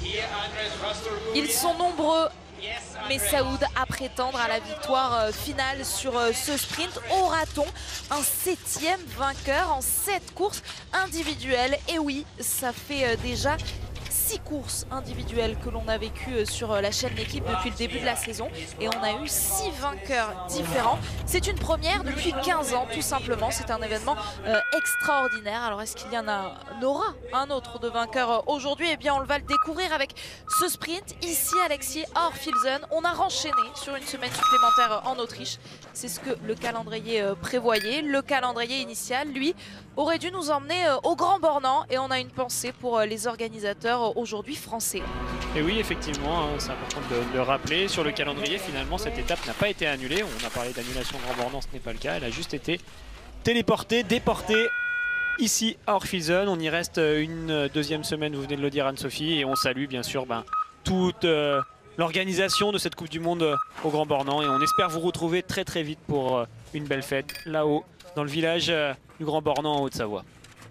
Ils sont nombreux, mais Saoud à prétendre à la victoire finale sur ce sprint. Aura-t-on un 7e vainqueur en 7 courses individuelles? Et oui, ça fait déjà 6 courses individuelles que l'on a vécues sur la chaîne L'équipe depuis le début de la saison, et on a eu 6 vainqueurs différents. C'est une première depuis 15 ans tout simplement. C'est un événement extraordinaire. Alors est-ce qu'il y en aura un autre de vainqueur aujourd'hui? Eh bien on va le découvrir avec ce sprint ici, Alexis, à Orfilsen. On a renchaîné sur une semaine supplémentaire en Autriche. C'est ce que le calendrier prévoyait. Le calendrier initial, lui, aurait dû nous emmener au Grand Bornand, et on a une pensée pour les organisateurs aujourd'hui français. Et oui, effectivement, c'est important de le rappeler. Sur le calendrier, finalement, cette étape n'a pas été annulée. On a parlé d'annulation Grand Bornand, ce n'est pas le cas. Elle a juste été téléportée, déportée ici à Orfilsen. On y reste une deuxième semaine, vous venez de le dire Anne-Sophie, et on salue bien sûr toute l'organisation de cette Coupe du Monde au Grand Bornand, et on espère vous retrouver très très vite pour une belle fête là-haut dans le village du Grand Bornand en Haute-Savoie.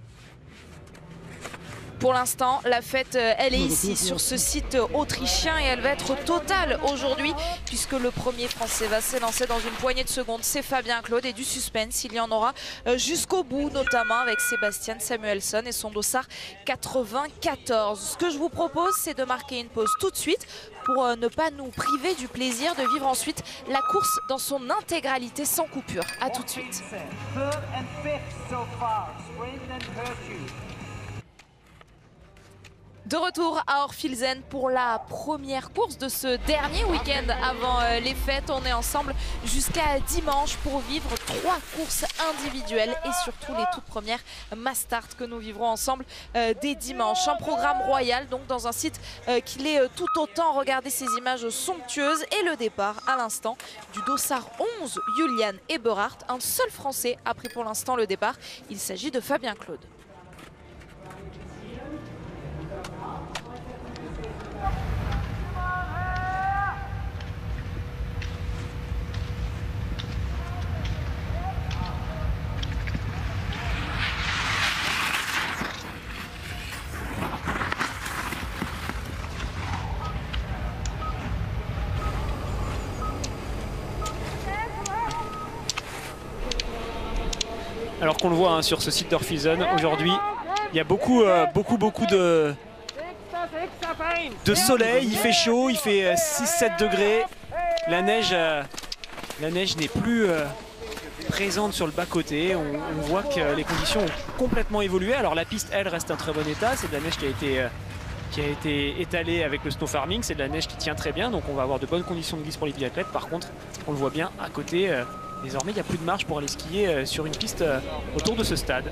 Pour l'instant, la fête, elle est ici sur ce site autrichien, et elle va être totale aujourd'hui puisque le premier Français va s'élancer dans une poignée de secondes. C'est Fabien Claude, et du suspense, il y en aura jusqu'au bout, notamment avec Sebastian Samuelsson et son dossard 94. Ce que je vous propose, c'est de marquer une pause tout de suite pour ne pas nous priver du plaisir de vivre ensuite la course dans son intégralité sans coupure. A tout de suite. De retour à Orfilsen pour la première course de ce dernier week-end avant les fêtes. On est ensemble jusqu'à dimanche pour vivre 3 courses individuelles et surtout les toutes premières mass start que nous vivrons ensemble dès dimanche. Un programme royal donc dans un site qui l'est tout autant. Regardez ces images somptueuses, et le départ à l'instant du dossard 11 Julian Eberhardt. Un seul Français a pris pour l'instant le départ. Il s'agit de Fabien Claude. Alors qu'on le voit sur ce site d'Orfilsen, aujourd'hui, il y a beaucoup de soleil, il fait chaud, il fait 6-7 degrés. La neige n'est plus présente sur le bas-côté. On voit que les conditions ont complètement évolué. Alors la piste, elle, reste en très bon état. C'est de la neige qui a été étalée avec le snow farming. C'est de la neige qui tient très bien, donc on va avoir de bonnes conditions de glisse pour les biathlètes. Par contre, on le voit bien à côté, désormais il n'y a plus de marge pour aller skier sur une piste autour de ce stade.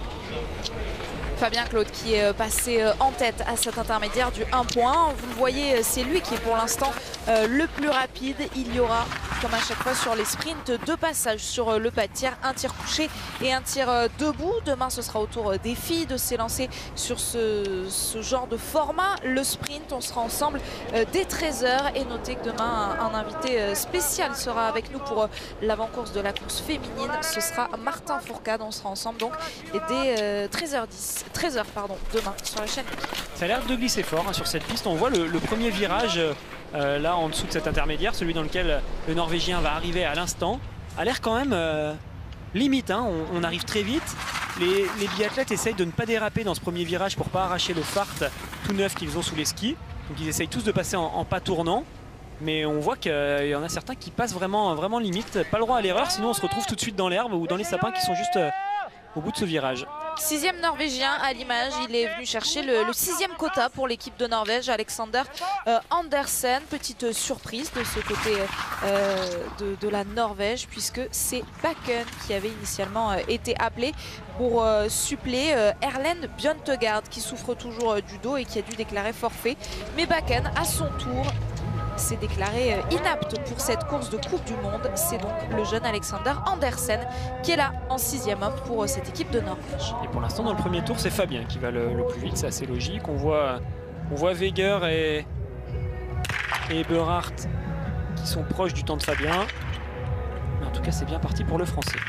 Fabien Claude qui est passé en tête à cet intermédiaire du 1 point. Vous le voyez, c'est lui qui est pour l'instant le plus rapide. Il y aura, comme à chaque fois sur les sprints, 2 passages sur le pas de tir, un tir couché et un tir debout. Demain, ce sera au tour des filles de s'élancer sur ce genre de format. Le sprint, on sera ensemble dès 13 h. Et notez que demain, un invité spécial sera avec nous pour l'avant-course de la course féminine. Ce sera Martin Fourcade. On sera ensemble donc dès 13h demain sur la chaîne. Ça a l'air de glisser fort sur cette piste. On voit le premier virage là en dessous de cet intermédiaire, celui dans lequel le Norvégien va arriver à l'instant, a l'air quand même limite. On arrive très vite. Les biathlètes essayent de ne pas déraper dans ce premier virage pour ne pas arracher le fart tout neuf qu'ils ont sous les skis. Donc ils essayent tous de passer en pas tournant. Mais on voit qu'il y en a certains qui passent vraiment limite. Pas le droit à l'erreur, sinon on se retrouve tout de suite dans l'herbe ou dans les sapins qui sont juste au bout de ce virage. 6e Norvégien à l'image, il est venu chercher le 6e quota pour l'équipe de Norvège, Alexander Andersen. Petite surprise de ce côté de la Norvège, puisque c'est Bakken qui avait initialement été appelé pour suppléer Erlend Bjørntegard, qui souffre toujours du dos et qui a dû déclarer forfait. Mais Bakken, à son tour, s'est déclaré inapte pour cette course de Coupe du Monde. C'est donc le jeune Alexander Andersen qui est là en 6e homme pour cette équipe de Norvège. Et pour l'instant, dans le premier tour, c'est Fabien qui va le plus vite, c'est assez logique. On voit Weger et Eberhardt qui sont proches du temps de Fabien. Mais en tout cas, c'est bien parti pour le Français.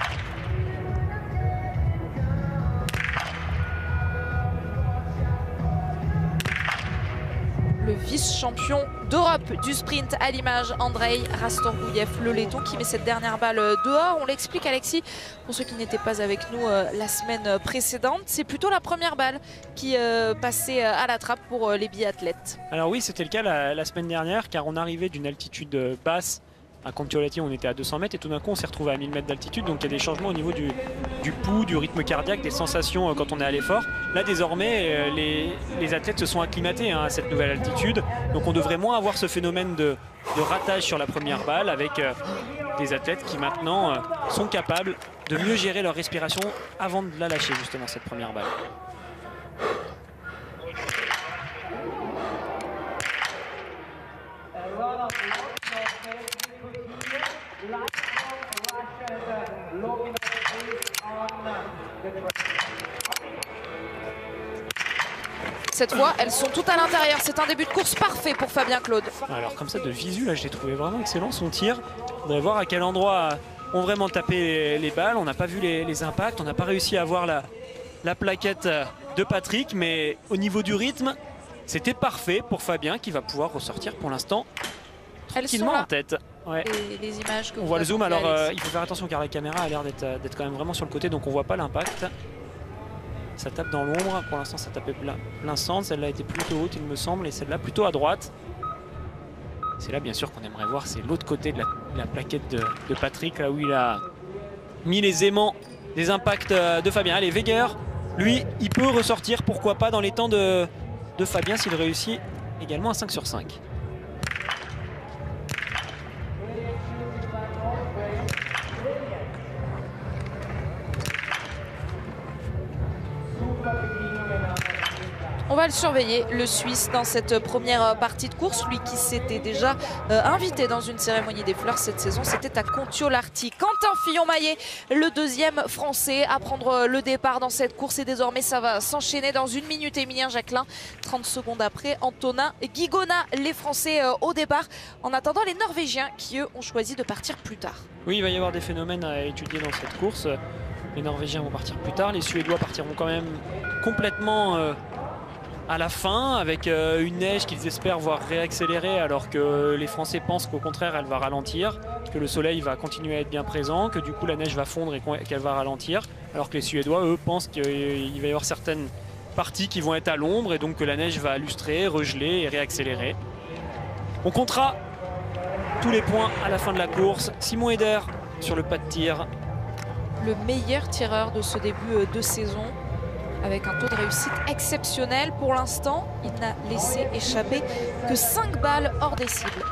Le le vice-champion d'Europe du sprint à l'image, Andrei Rastorgouyev, le laiton qui met cette dernière balle dehors. On l'explique, Alexis, pour ceux qui n'étaient pas avec nous la semaine précédente, c'est plutôt la première balle qui passait à la trappe pour les biathlètes. Alors oui, c'était le cas la semaine dernière, car on arrivait d'une altitude basse. À Kontiolahti, on était à 200 mètres et tout d'un coup on s'est retrouvé à 1000 mètres d'altitude, donc il y a des changements au niveau du pouls, du rythme cardiaque, des sensations quand on est à l'effort. Là désormais les athlètes se sont acclimatés à cette nouvelle altitude, donc on devrait moins avoir ce phénomène de ratage sur la première balle, avec des athlètes qui maintenant sont capables de mieux gérer leur respiration avant de la lâcher, justement, cette première balle. Cette fois, elles sont toutes à l'intérieur. C'est un début de course parfait pour Fabien Claude. Alors comme ça, de visu, là, je l'ai trouvé vraiment excellent son tir. On va voir à quel endroit ont vraiment tapé les balles. On n'a pas vu les impacts. On n'a pas réussi à voir la plaquette de Patrick. Mais au niveau du rythme, c'était parfait pour Fabien qui va pouvoir ressortir pour l'instant tranquillement en tête. Ouais. Les images que on voit le zoom. Alors il faut faire attention car la caméra a l'air d'être quand même vraiment sur le côté. Donc on voit pas l'impact. Ça tape dans l'ombre, pour l'instant ça tapait plein centre, celle-là était plutôt haute il me semble, et celle-là plutôt à droite. C'est là bien sûr qu'on aimerait voir, c'est l'autre côté de la plaquette de Patrick, là où il a mis les aimants des impacts de Fabien. Allez, Weger, lui, il peut ressortir, pourquoi pas, dans les temps de Fabien s'il réussit également un 5 sur 5. On va le surveiller, le Suisse, dans cette première partie de course. Lui qui s'était déjà invité dans une cérémonie des fleurs cette saison, c'était à Kontiolahti. Quentin Fillon-Maillet, le deuxième Français à prendre le départ dans cette course. Et désormais, ça va s'enchaîner dans 1 minute. Emilien Jacquelin, 30 secondes après, Antonin Guigona, les Français au départ. En attendant, les Norvégiens qui, eux, ont choisi de partir plus tard. Oui, il va y avoir des phénomènes à étudier dans cette course. Les Norvégiens vont partir plus tard. Les Suédois partiront quand même complètement à la fin, avec une neige qu'ils espèrent voir réaccélérer, alors que les Français pensent qu'au contraire elle va ralentir, que le soleil va continuer à être bien présent, que du coup la neige va fondre et qu'elle va ralentir, alors que les Suédois, eux, pensent qu'il va y avoir certaines parties qui vont être à l'ombre et donc que la neige va lustrer, regeler et réaccélérer. On comptera tous les points à la fin de la course. Simon Eder sur le pas de tir. Le meilleur tireur de ce début de saison, avec un taux de réussite exceptionnel. Pour l'instant, il n'a laissé échapper que 5 balles hors des cibles.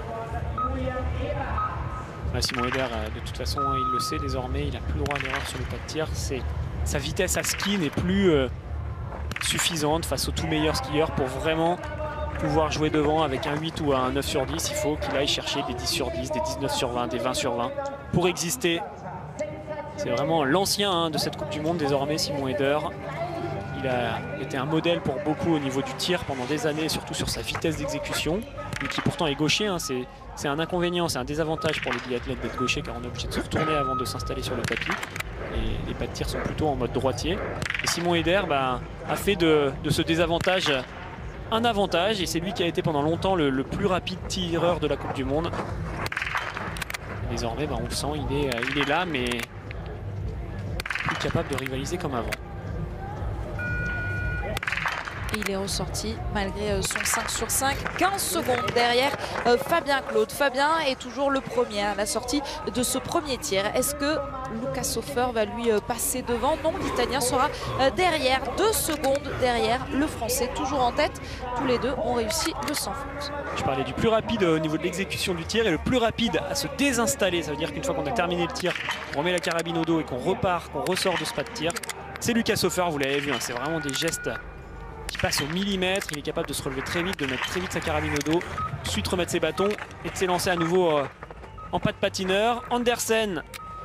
Simon Eder, de toute façon, il le sait désormais, il n'a plus le droit à l'erreur sur le pas de tir. Sa vitesse à ski n'est plus suffisante face aux tout meilleurs skieurs pour vraiment pouvoir jouer devant avec un 8 ou un 9 sur 10. Il faut qu'il aille chercher des 10 sur 10, des 19 sur 20, des 20 sur 20 pour exister. C'est vraiment l'ancien de cette Coupe du Monde désormais, Simon Eder. Il a été un modèle pour beaucoup au niveau du tir pendant des années, surtout sur sa vitesse d'exécution. Lui qui pourtant est gaucher, c'est un inconvénient, c'est un désavantage pour les biathlètes d'être gaucher car on est obligé de se retourner avant de s'installer sur le tapis. Et les pas de tir sont plutôt en mode droitier. Et Simon Eder a fait de ce désavantage un avantage et c'est lui qui a été pendant longtemps le plus rapide tireur de la Coupe du Monde. Et désormais, on le sent, il est là, mais plus capable de rivaliser comme avant. Et il est ressorti malgré son 5 sur 5, 15 secondes derrière Fabien Claude. Fabien est toujours le premier à la sortie de ce premier tir. Est-ce que Lucas Hofer va lui passer devant? Non, l'Italien sera derrière, 2 secondes derrière le Français, toujours en tête. Tous les deux ont réussi le sans faute. Je parlais du plus rapide au niveau de l'exécution du tir et le plus rapide à se désinstaller. Ça veut dire qu'une fois qu'on a terminé le tir, on remet la carabine au dos et qu'on repart, qu'on ressort de ce pas de tir. C'est Lucas Hofer, vous l'avez vu, c'est vraiment des gestes qui passe au millimètre. Il est capable de se relever très vite, de mettre très vite sa carabine au dos, ensuite remettre ses bâtons et de s'élancer à nouveau en pas de patineur. Andersen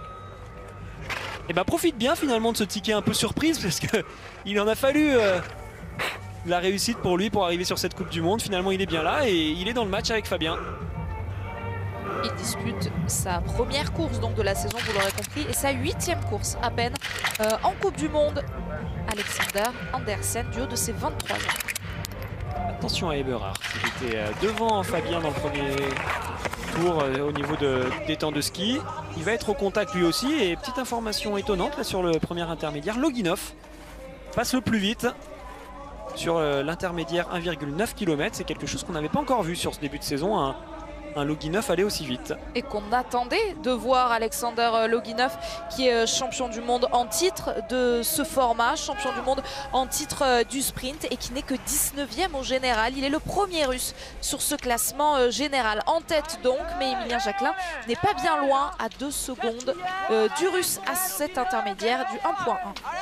profite bien finalement de ce ticket un peu surprise parce qu'il en a fallu la réussite pour lui pour arriver sur cette Coupe du Monde. Finalement il est bien là et il est dans le match avec Fabien. Il dispute sa première course donc de la saison, vous l'aurez compris, et sa 8e course à peine en Coupe du Monde. Alexander Andersen, du haut de ses 23 ans. Attention à Eberhard, il était devant Fabien dans le premier tour au niveau des temps de ski. Il va être au contact lui aussi. Et petite information étonnante là sur le premier intermédiaire, Loginov passe le plus vite sur l'intermédiaire 1,9 km. C'est quelque chose qu'on n'avait pas encore vu sur ce début de saison. Un Loginov aller aussi vite. Et qu'on attendait de voir Alexander Loginov, qui est champion du monde en titre de ce format, champion du monde en titre du sprint et qui n'est que 19e au général. Il est le premier russe sur ce classement général. En tête donc, mais Emilien Jacquelin n'est pas bien loin, à 2 secondes du russe à cet intermédiaire du 1.1.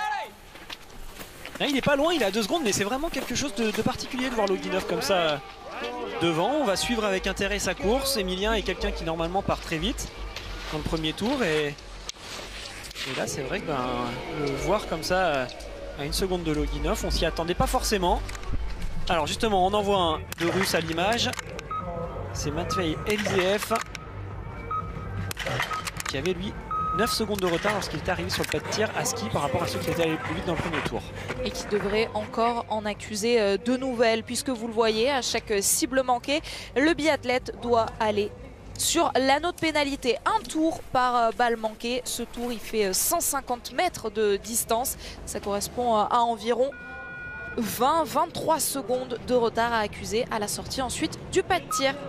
Il n'est pas loin, il est à 2 secondes, mais c'est vraiment quelque chose de particulier de voir Loginov comme ça devant. On va suivre avec intérêt sa course. Emilien est quelqu'un qui normalement part très vite dans le premier tour. Et là, c'est vrai que le voir comme ça à 1 seconde de Loginov, on s'y attendait pas forcément. Alors justement, on en voit un de russe à l'image. C'est Matvei Elziev qui avait lui 9 secondes de retard lorsqu'il est arrivé sur le pas de tir à ski par rapport à ceux qui étaient allés plus vite dans le premier tour. Et qui devrait encore en accuser de nouvelles, puisque vous le voyez, à chaque cible manquée, le biathlète doit aller sur l'anneau de pénalité. Un tour par balle manquée. Ce tour, il fait 150 mètres de distance. Ça correspond à environ 20-23 secondes de retard à accuser à la sortie ensuite du pas de tir.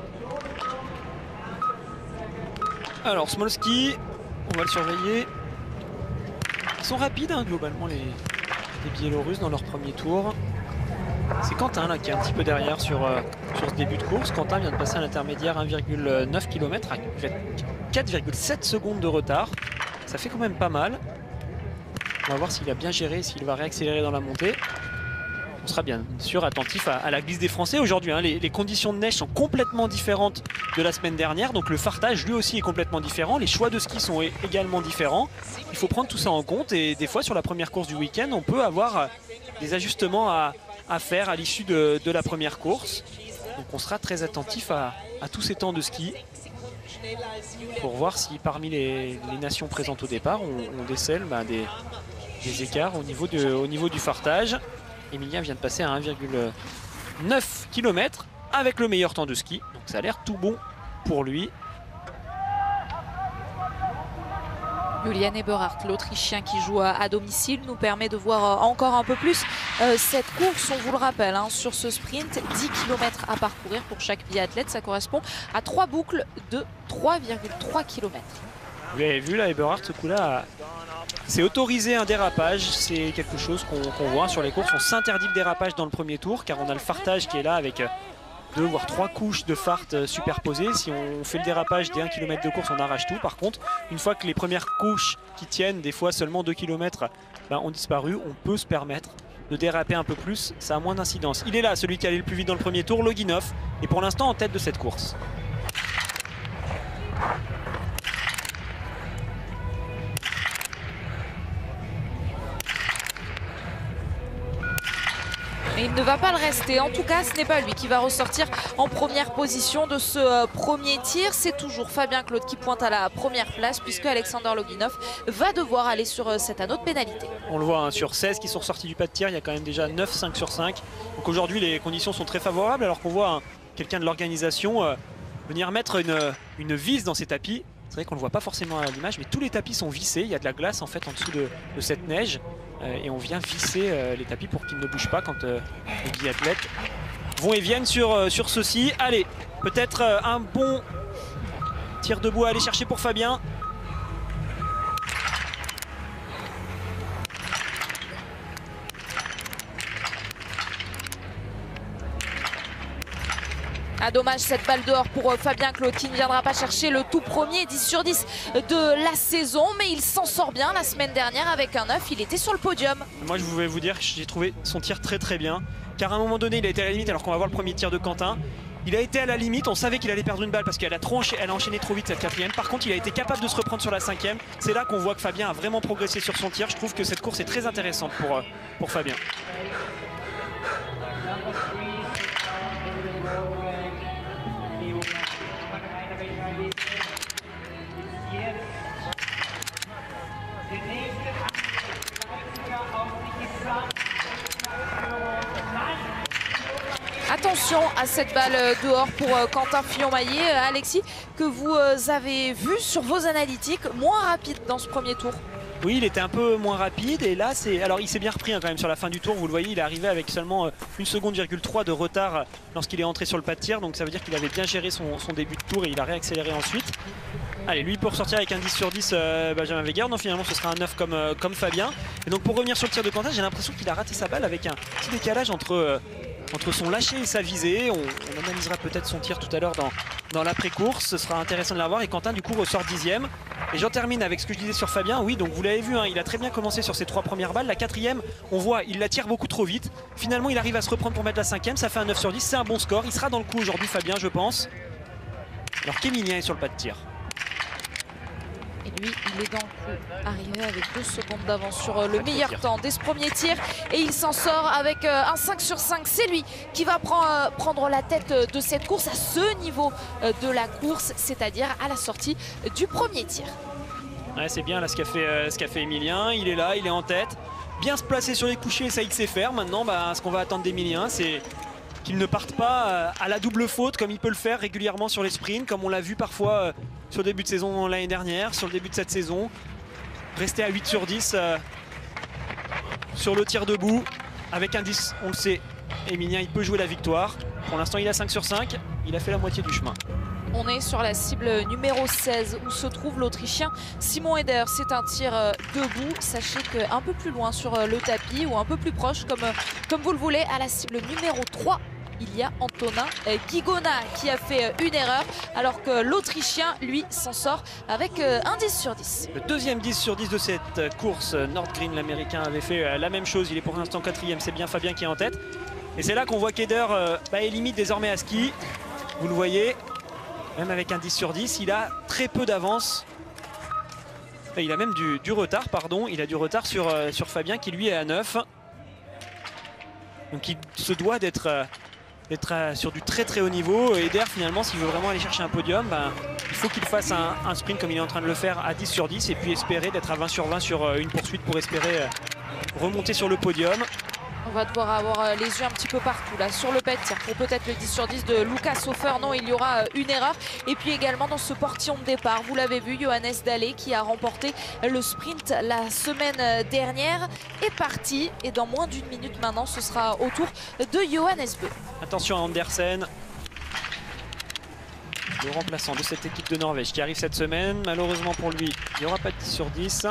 Alors, Smolski, on va le surveiller. Ils sont rapides globalement les Biélorusses dans leur premier tour. C'est Quentin là qui est un petit peu derrière sur ce début de course. Quentin vient de passer à l'intermédiaire 1,9 km à 4,7 secondes de retard. Ça fait quand même pas mal. On va voir s'il a bien géré, s'il va réaccélérer dans la montée. On sera bien sûr attentif à la glisse des Français aujourd'hui. Les conditions de neige sont complètement différentes de la semaine dernière. Donc le fartage lui aussi est complètement différent. Les choix de ski sont également différents. Il faut prendre tout ça en compte. Et des fois sur la première course du week-end, on peut avoir des ajustements à faire à l'issue de la première course. Donc on sera très attentif à tous ces temps de ski pour voir si parmi les nations présentes au départ, on décèle des écarts au niveau du fartage. Emilien vient de passer à 1,9 km avec le meilleur temps de ski. Donc ça a l'air tout bon pour lui. Julian Eberhard, l'Autrichien qui joue à domicile, nous permet de voir encore un peu plus cette course. On vous le rappelle, sur ce sprint, 10 km à parcourir pour chaque biathlète. Ça correspond à 3 boucles de 3,3 km. Vous avez vu là, Eberhard, ce coup-là, c'est autorisé un dérapage. C'est quelque chose qu'on voit sur les courses. On s'interdit le dérapage dans le premier tour car on a le fartage qui est là avec 2 voire 3 couches de fart superposées. Si on fait le dérapage des 1 km de course, on arrache tout. Par contre, une fois que les premières couches qui tiennent des fois seulement 2 km ont disparu, on peut se permettre de déraper un peu plus. Ça a moins d'incidence. Il est là, celui qui allait le plus vite dans le premier tour, Loginov, et pour l'instant en tête de cette course. Mais il ne va pas le rester. En tout cas, ce n'est pas lui qui va ressortir en première position de ce premier tir. C'est toujours Fabien Claude qui pointe à la première place puisque Alexander Loginov va devoir aller sur cet anneau de pénalité. On le voit, sur 16 qui sont ressortis du pas de tir, il y a quand même déjà 9 5 sur 5. Donc aujourd'hui, les conditions sont très favorables alors qu'on voit quelqu'un de l'organisation venir mettre une vis dans ces tapis. C'est vrai qu'on ne le voit pas forcément à l'image, mais tous les tapis sont vissés. Il y a de la glace en fait en dessous de cette neige. Et on vient visser les tapis pour qu'ils ne bougent pas quand les biathlètes vont et viennent sur ceci. Allez, peut-être un bon tir debout à aller chercher pour Fabien. Ah, dommage cette balle dehors pour Fabien Claude qui ne viendra pas chercher le tout premier 10 sur 10 de la saison. Mais il s'en sort bien la semaine dernière avec un 9. Il était sur le podium. Moi je voulais vous dire que j'ai trouvé son tir très bien. Car à un moment donné il a été à la limite alors qu'on va voir le premier tir de Quentin. Il a été à la limite, on savait qu'il allait perdre une balle parce qu'elle a enchaîné trop vite cette quatrième. Par contre il a été capable de se reprendre sur la cinquième. C'est là qu'on voit que Fabien a vraiment progressé sur son tir. Je trouve que cette course est très intéressante pour Fabien. Attention attention à cette balle dehors pour Quentin Fillon-Maillet. Alexis, que vous avez vu sur vos analytiques, moins rapide dans ce premier tour. Oui, il était un peu moins rapide et là, alors il s'est bien repris quand même sur la fin du tour. Vous le voyez, il est arrivé avec seulement 1,3 seconde de retard lorsqu'il est entré sur le pas de tir. Donc ça veut dire qu'il avait bien géré son début de tour et il a réaccéléré ensuite. Allez, lui pour sortir avec un 10 sur 10, Benjamin Weger. Non, finalement ce sera un 9 comme Fabien. Et donc pour revenir sur le tir de Quentin, j'ai l'impression qu'il a raté sa balle avec un petit décalage entre son lâcher et sa visée. On analysera peut-être son tir tout à l'heure dans l'après-course. Ce sera intéressant de l'avoir. Et Quentin du coup ressort 10e. Et j'en termine avec ce que je disais sur Fabien. Oui, donc vous l'avez vu, hein, il a très bien commencé sur ses 3 premières balles. La 4e, on voit, il la tire beaucoup trop vite. Finalement, il arrive à se reprendre pour mettre la 5e. Ça fait un 9 sur 10. C'est un bon score. Il sera dans le coup aujourd'hui, Fabien, je pense. Alors qu'Emilien est sur le pas de tir. Et lui, il est dans le coup, arrivé avec 2 secondes d'avance sur le meilleur temps dès ce premier tir. Et il s'en sort avec un 5 sur 5. C'est lui qui va prendre la tête de cette course à ce niveau de la course, c'est-à-dire à la sortie du premier tir. Ouais, c'est bien là ce qu'a fait Emilien. Il est là, il est en tête. Bien se placer sur les couchers, ça il sait faire. Maintenant, ce qu'on va attendre d'Emilien, c'est qu'il ne parte pas à la double faute comme il peut le faire régulièrement sur les sprints, comme on l'a vu parfois sur le début de saison l'année dernière, sur le début de cette saison. Rester à 8 sur 10 sur le tir debout avec un 10, on le sait. Emilien, il peut jouer la victoire. Pour l'instant, il a 5 sur 5. Il a fait la moitié du chemin. On est sur la cible numéro 16 où se trouve l'Autrichien Simon Eder. C'est un tir debout. Sachez qu'un peu plus loin sur le tapis ou un peu plus proche comme vous le voulez, à la cible numéro 3, il y a Antonin Guigona qui a fait une erreur alors que l'Autrichien, lui, s'en sort avec un 10 sur 10. Le deuxième 10 sur 10 de cette course. Nordgren, l'Américain, avait fait la même chose. Il est pour l'instant 4e. C'est bien Fabien qui est en tête. Et c'est là qu'on voit qu'Eder est limite désormais à ski. Vous le voyez. Même avec un 10 sur 10, il a très peu d'avance. Il a même du retard, pardon. Il a du retard sur Fabien qui lui est à 9. Donc il se doit d'être sur du très très haut niveau. Eder finalement, s'il veut vraiment aller chercher un podium, il faut qu'il fasse un sprint comme il est en train de le faire à 10 sur 10 et puis espérer d'être à 20 sur 20 sur une poursuite pour espérer remonter sur le podium. On va devoir avoir les yeux un petit peu partout là sur le pas de tir pour peut-être le 10 sur 10 de Lucas Hofer. Non, il y aura une erreur. Et puis également dans ce portillon de départ, vous l'avez vu, Johannes Dalle qui a remporté le sprint la semaine dernière est parti. Et dans moins d'une minute maintenant, ce sera au tour de Johannes Bö. Attention à Andersen, le remplaçant de cette équipe de Norvège qui arrive cette semaine. Malheureusement pour lui, il n'y aura pas de 10 sur 10.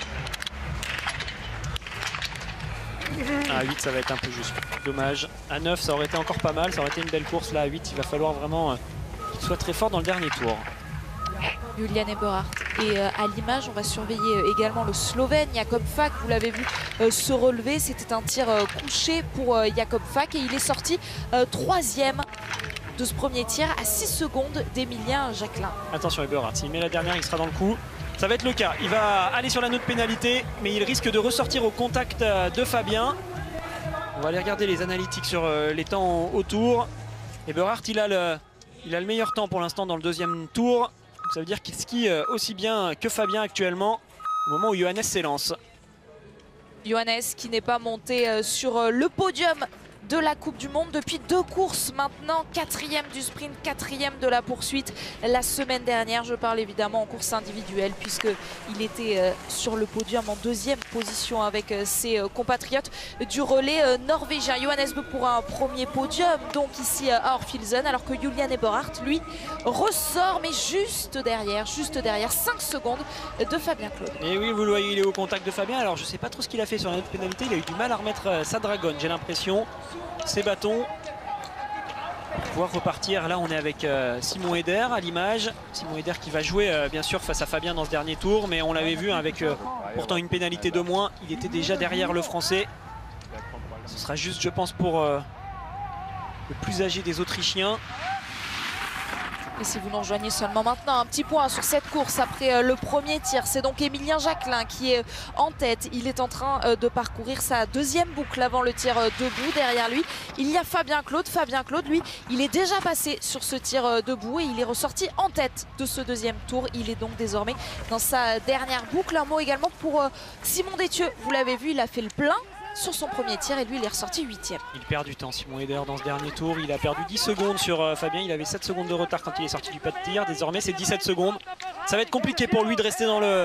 À 8 ça va être un peu juste, dommage. À 9 ça aurait été encore pas mal, ça aurait été une belle course. Là à 8 il va falloir vraiment qu'il soit très fort dans le dernier tour. Julian Eberhardt. Et à l'image on va surveiller également le Slovène Jakob Fak. Vous l'avez vu se relever, c'était un tir couché pour Jakob Fak et il est sorti 3e de ce premier tir à 6 secondes d'Emilien Jacquelin. Attention Eberhardt, s'il met la dernière il sera dans le coup. Ça va être le cas, il va aller sur la note pénalité, mais il risque de ressortir au contact de Fabien. On va aller regarder les analytiques sur les temps autour. Eberhardt, il a le meilleur temps pour l'instant dans le deuxième tour. Donc ça veut dire qu'il skie aussi bien que Fabien actuellement, au moment où Johannes s'élance. Johannes qui n'est pas monté sur le podium de la Coupe du Monde depuis 2 courses maintenant, 4e du sprint, 4e de la poursuite la semaine dernière. Je parle évidemment en course individuelle puisqu'il était sur le podium en 2e position avec ses compatriotes du relais norvégien. Johannes Bö pour un premier podium donc ici à Orfilsen, alors que Julian Eberhardt lui ressort mais juste derrière 5 secondes de Fabien Claude. Et oui, vous le voyez, il est au contact de Fabien. Alors je sais pas trop ce qu'il a fait sur la note pénalité, il a eu du mal à remettre sa dragonne, j'ai l'impression. Ses bâtons pour pouvoir repartir. Là on est avec Simon Eder à l'image. Simon Eder qui va jouer bien sûr face à Fabien dans ce dernier tour, mais on l'avait vu avec pourtant une pénalité de moins, il était déjà derrière le Français. Ce sera juste je pense pour le plus âgé des Autrichiens. Et si vous nous rejoignez seulement maintenant, un petit point sur cette course après le premier tir. C'est donc Emilien Jacquelin qui est en tête. Il est en train de parcourir sa 2e boucle avant le tir debout. Derrière lui, il y a Fabien Claude. Fabien Claude, lui, il est déjà passé sur ce tir debout et il est ressorti en tête de ce 2e tour. Il est donc désormais dans sa dernière boucle. Un mot également pour Simon Détieux. Vous l'avez vu, il a fait le plein sur son premier tir et lui il est ressorti 8e. Il perd du temps, Simon Eder, dans ce dernier tour. Il a perdu 10 secondes sur Fabien. Il avait 7 secondes de retard quand il est sorti du pas de tir. Désormais, c'est 17 secondes. Ça va être compliqué pour lui de rester dans le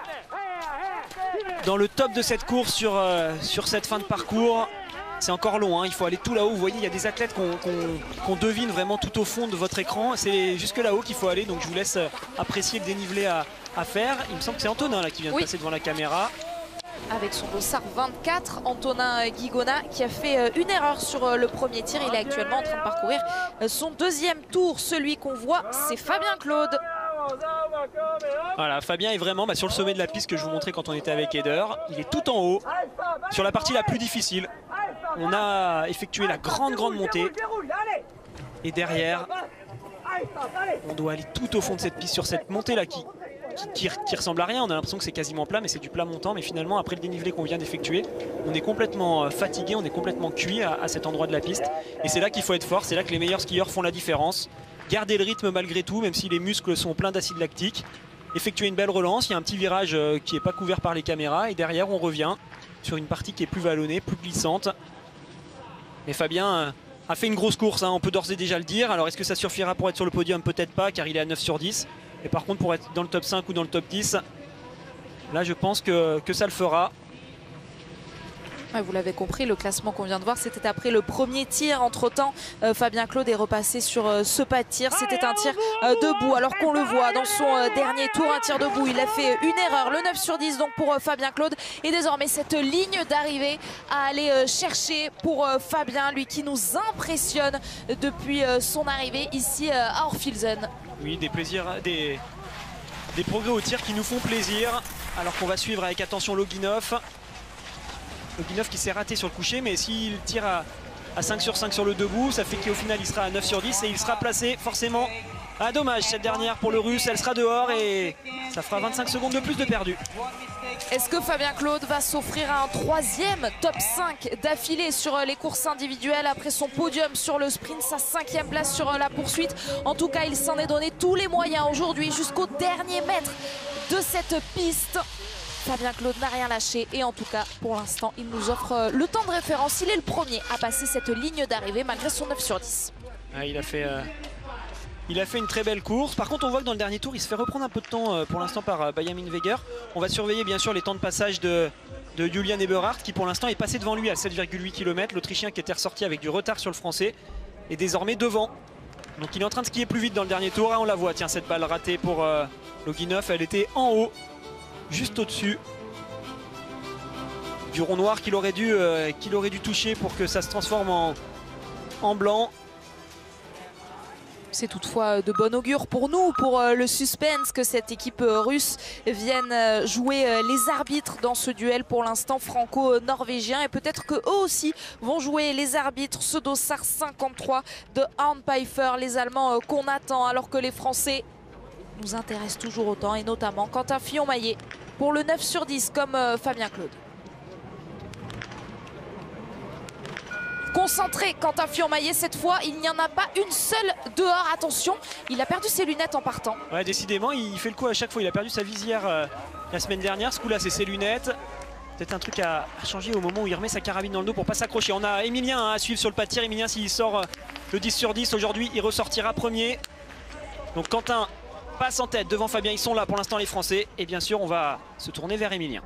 top de cette course sur cette fin de parcours. C'est encore long, hein. Il faut aller tout là-haut. Vous voyez, il y a des athlètes qu'on devine vraiment tout au fond de votre écran. C'est jusque là-haut qu'il faut aller. Donc je vous laisse apprécier le dénivelé à faire. Il me semble que c'est Antonin là, qui vient de passer devant la caméra. Avec son dossard 24, Antonin Guigona qui a fait une erreur sur le premier tir. Il est actuellement en train de parcourir son deuxième tour. Celui qu'on voit, c'est Fabien Claude. Voilà, Fabien est vraiment sur le sommet de la piste que je vous montrais quand on était avec Eder. Il est tout en haut, sur la partie la plus difficile. On a effectué la grande montée. Et derrière, on doit aller tout au fond de cette piste sur cette montée là qui ressemble à rien. On a l'impression que c'est quasiment plat, mais c'est du plat montant. Mais finalement, après le dénivelé qu'on vient d'effectuer, on est complètement fatigué, on est complètement cuit à cet endroit de la piste. Et c'est là qu'il faut être fort, c'est là que les meilleurs skieurs font la différence. Garder le rythme malgré tout, même si les muscles sont pleins d'acide lactique. Effectuer une belle relance, il y a un petit virage qui n'est pas couvert par les caméras. Et derrière, on revient sur une partie qui est plus vallonnée, plus glissante. Mais Fabien a fait une grosse course, hein, on peut d'ores et déjà le dire. Alors est-ce que ça suffira pour être sur le podium? Peut-être pas, car il est à 9 sur 10. Et par contre, pour être dans le top 5 ou dans le top 10, là je pense que ça le fera. Ouais, vous l'avez compris, le classement qu'on vient de voir, c'était après le premier tir. Entre-temps, Fabien Claude est repassé sur ce pas de tir. C'était un tir debout, alors qu'on le voit dans son dernier tour, un tir debout. Il a fait une erreur, le 9 sur 10 donc pour Fabien Claude. Et désormais, cette ligne d'arrivée à aller chercher pour Fabien, lui qui nous impressionne depuis son arrivée ici à Orphilsen. Oui, des progrès au tir qui nous font plaisir, alors qu'on va suivre avec attention Loginov. Loginov qui s'est raté sur le coucher, mais s'il tire à 5 sur 5 sur le debout, ça fait qu'au final il sera à 9 sur 10 et il sera placé forcément. Ah dommage, cette dernière pour le russe, elle sera dehors et ça fera 25 secondes de plus de perdu. Est-ce que Fabien Claude va s'offrir un troisième top 5 d'affilée sur les courses individuelles après son podium sur le sprint, sa 5e place sur la poursuite? En tout cas, il s'en est donné tous les moyens aujourd'hui jusqu'au dernier mètre de cette piste. Fabien Claude n'a rien lâché et en tout cas, pour l'instant, il nous offre le temps de référence. Il est le premier à passer cette ligne d'arrivée malgré son 9 sur 10. Ah, il a fait une très belle course. Par contre, on voit que dans le dernier tour, il se fait reprendre un peu de temps pour l'instant par Benjamin Weger. On va surveiller bien sûr les temps de passage de Julian Eberhardt qui pour l'instant est passé devant lui à 7,8 km. L'Autrichien qui était ressorti avec du retard sur le Français est désormais devant. Donc il est en train de skier plus vite dans le dernier tour. Ah, on la voit, tiens, cette balle ratée pour Loginov, elle était en haut, juste au-dessus du rond noir qu'il aurait dû toucher pour que ça se transforme en blanc. C'est toutefois de bon augure pour nous, pour le suspense que cette équipe russe vienne jouer les arbitres dans ce duel pour l'instant franco-norvégien. Et peut-être qu'eux aussi vont jouer les arbitres, ce dossard 53 de Arne Pfeiffer, les Allemands qu'on attend, alors que les Français nous intéressent toujours autant, et notamment Quentin Fillon-Maillet pour le 9 sur 10 comme Fabien Claude. Concentré Quentin Fillon-Maillet cette fois, il n'y en a pas une seule dehors. Attention, il a perdu ses lunettes en partant. Ouais, décidément, il fait le coup à chaque fois. Il a perdu sa visière la semaine dernière. Ce coup-là, c'est ses lunettes. Peut-être un truc à changer au moment où il remet sa carabine dans le dos pour pas s'accrocher. On a Emilien à suivre sur le pas de tir. Emilien, s'il sort le 10 sur 10 aujourd'hui, il ressortira premier. Donc Quentin passe en tête devant Fabien. Ils sont là pour l'instant les Français. Et bien sûr, on va se tourner vers Emilien.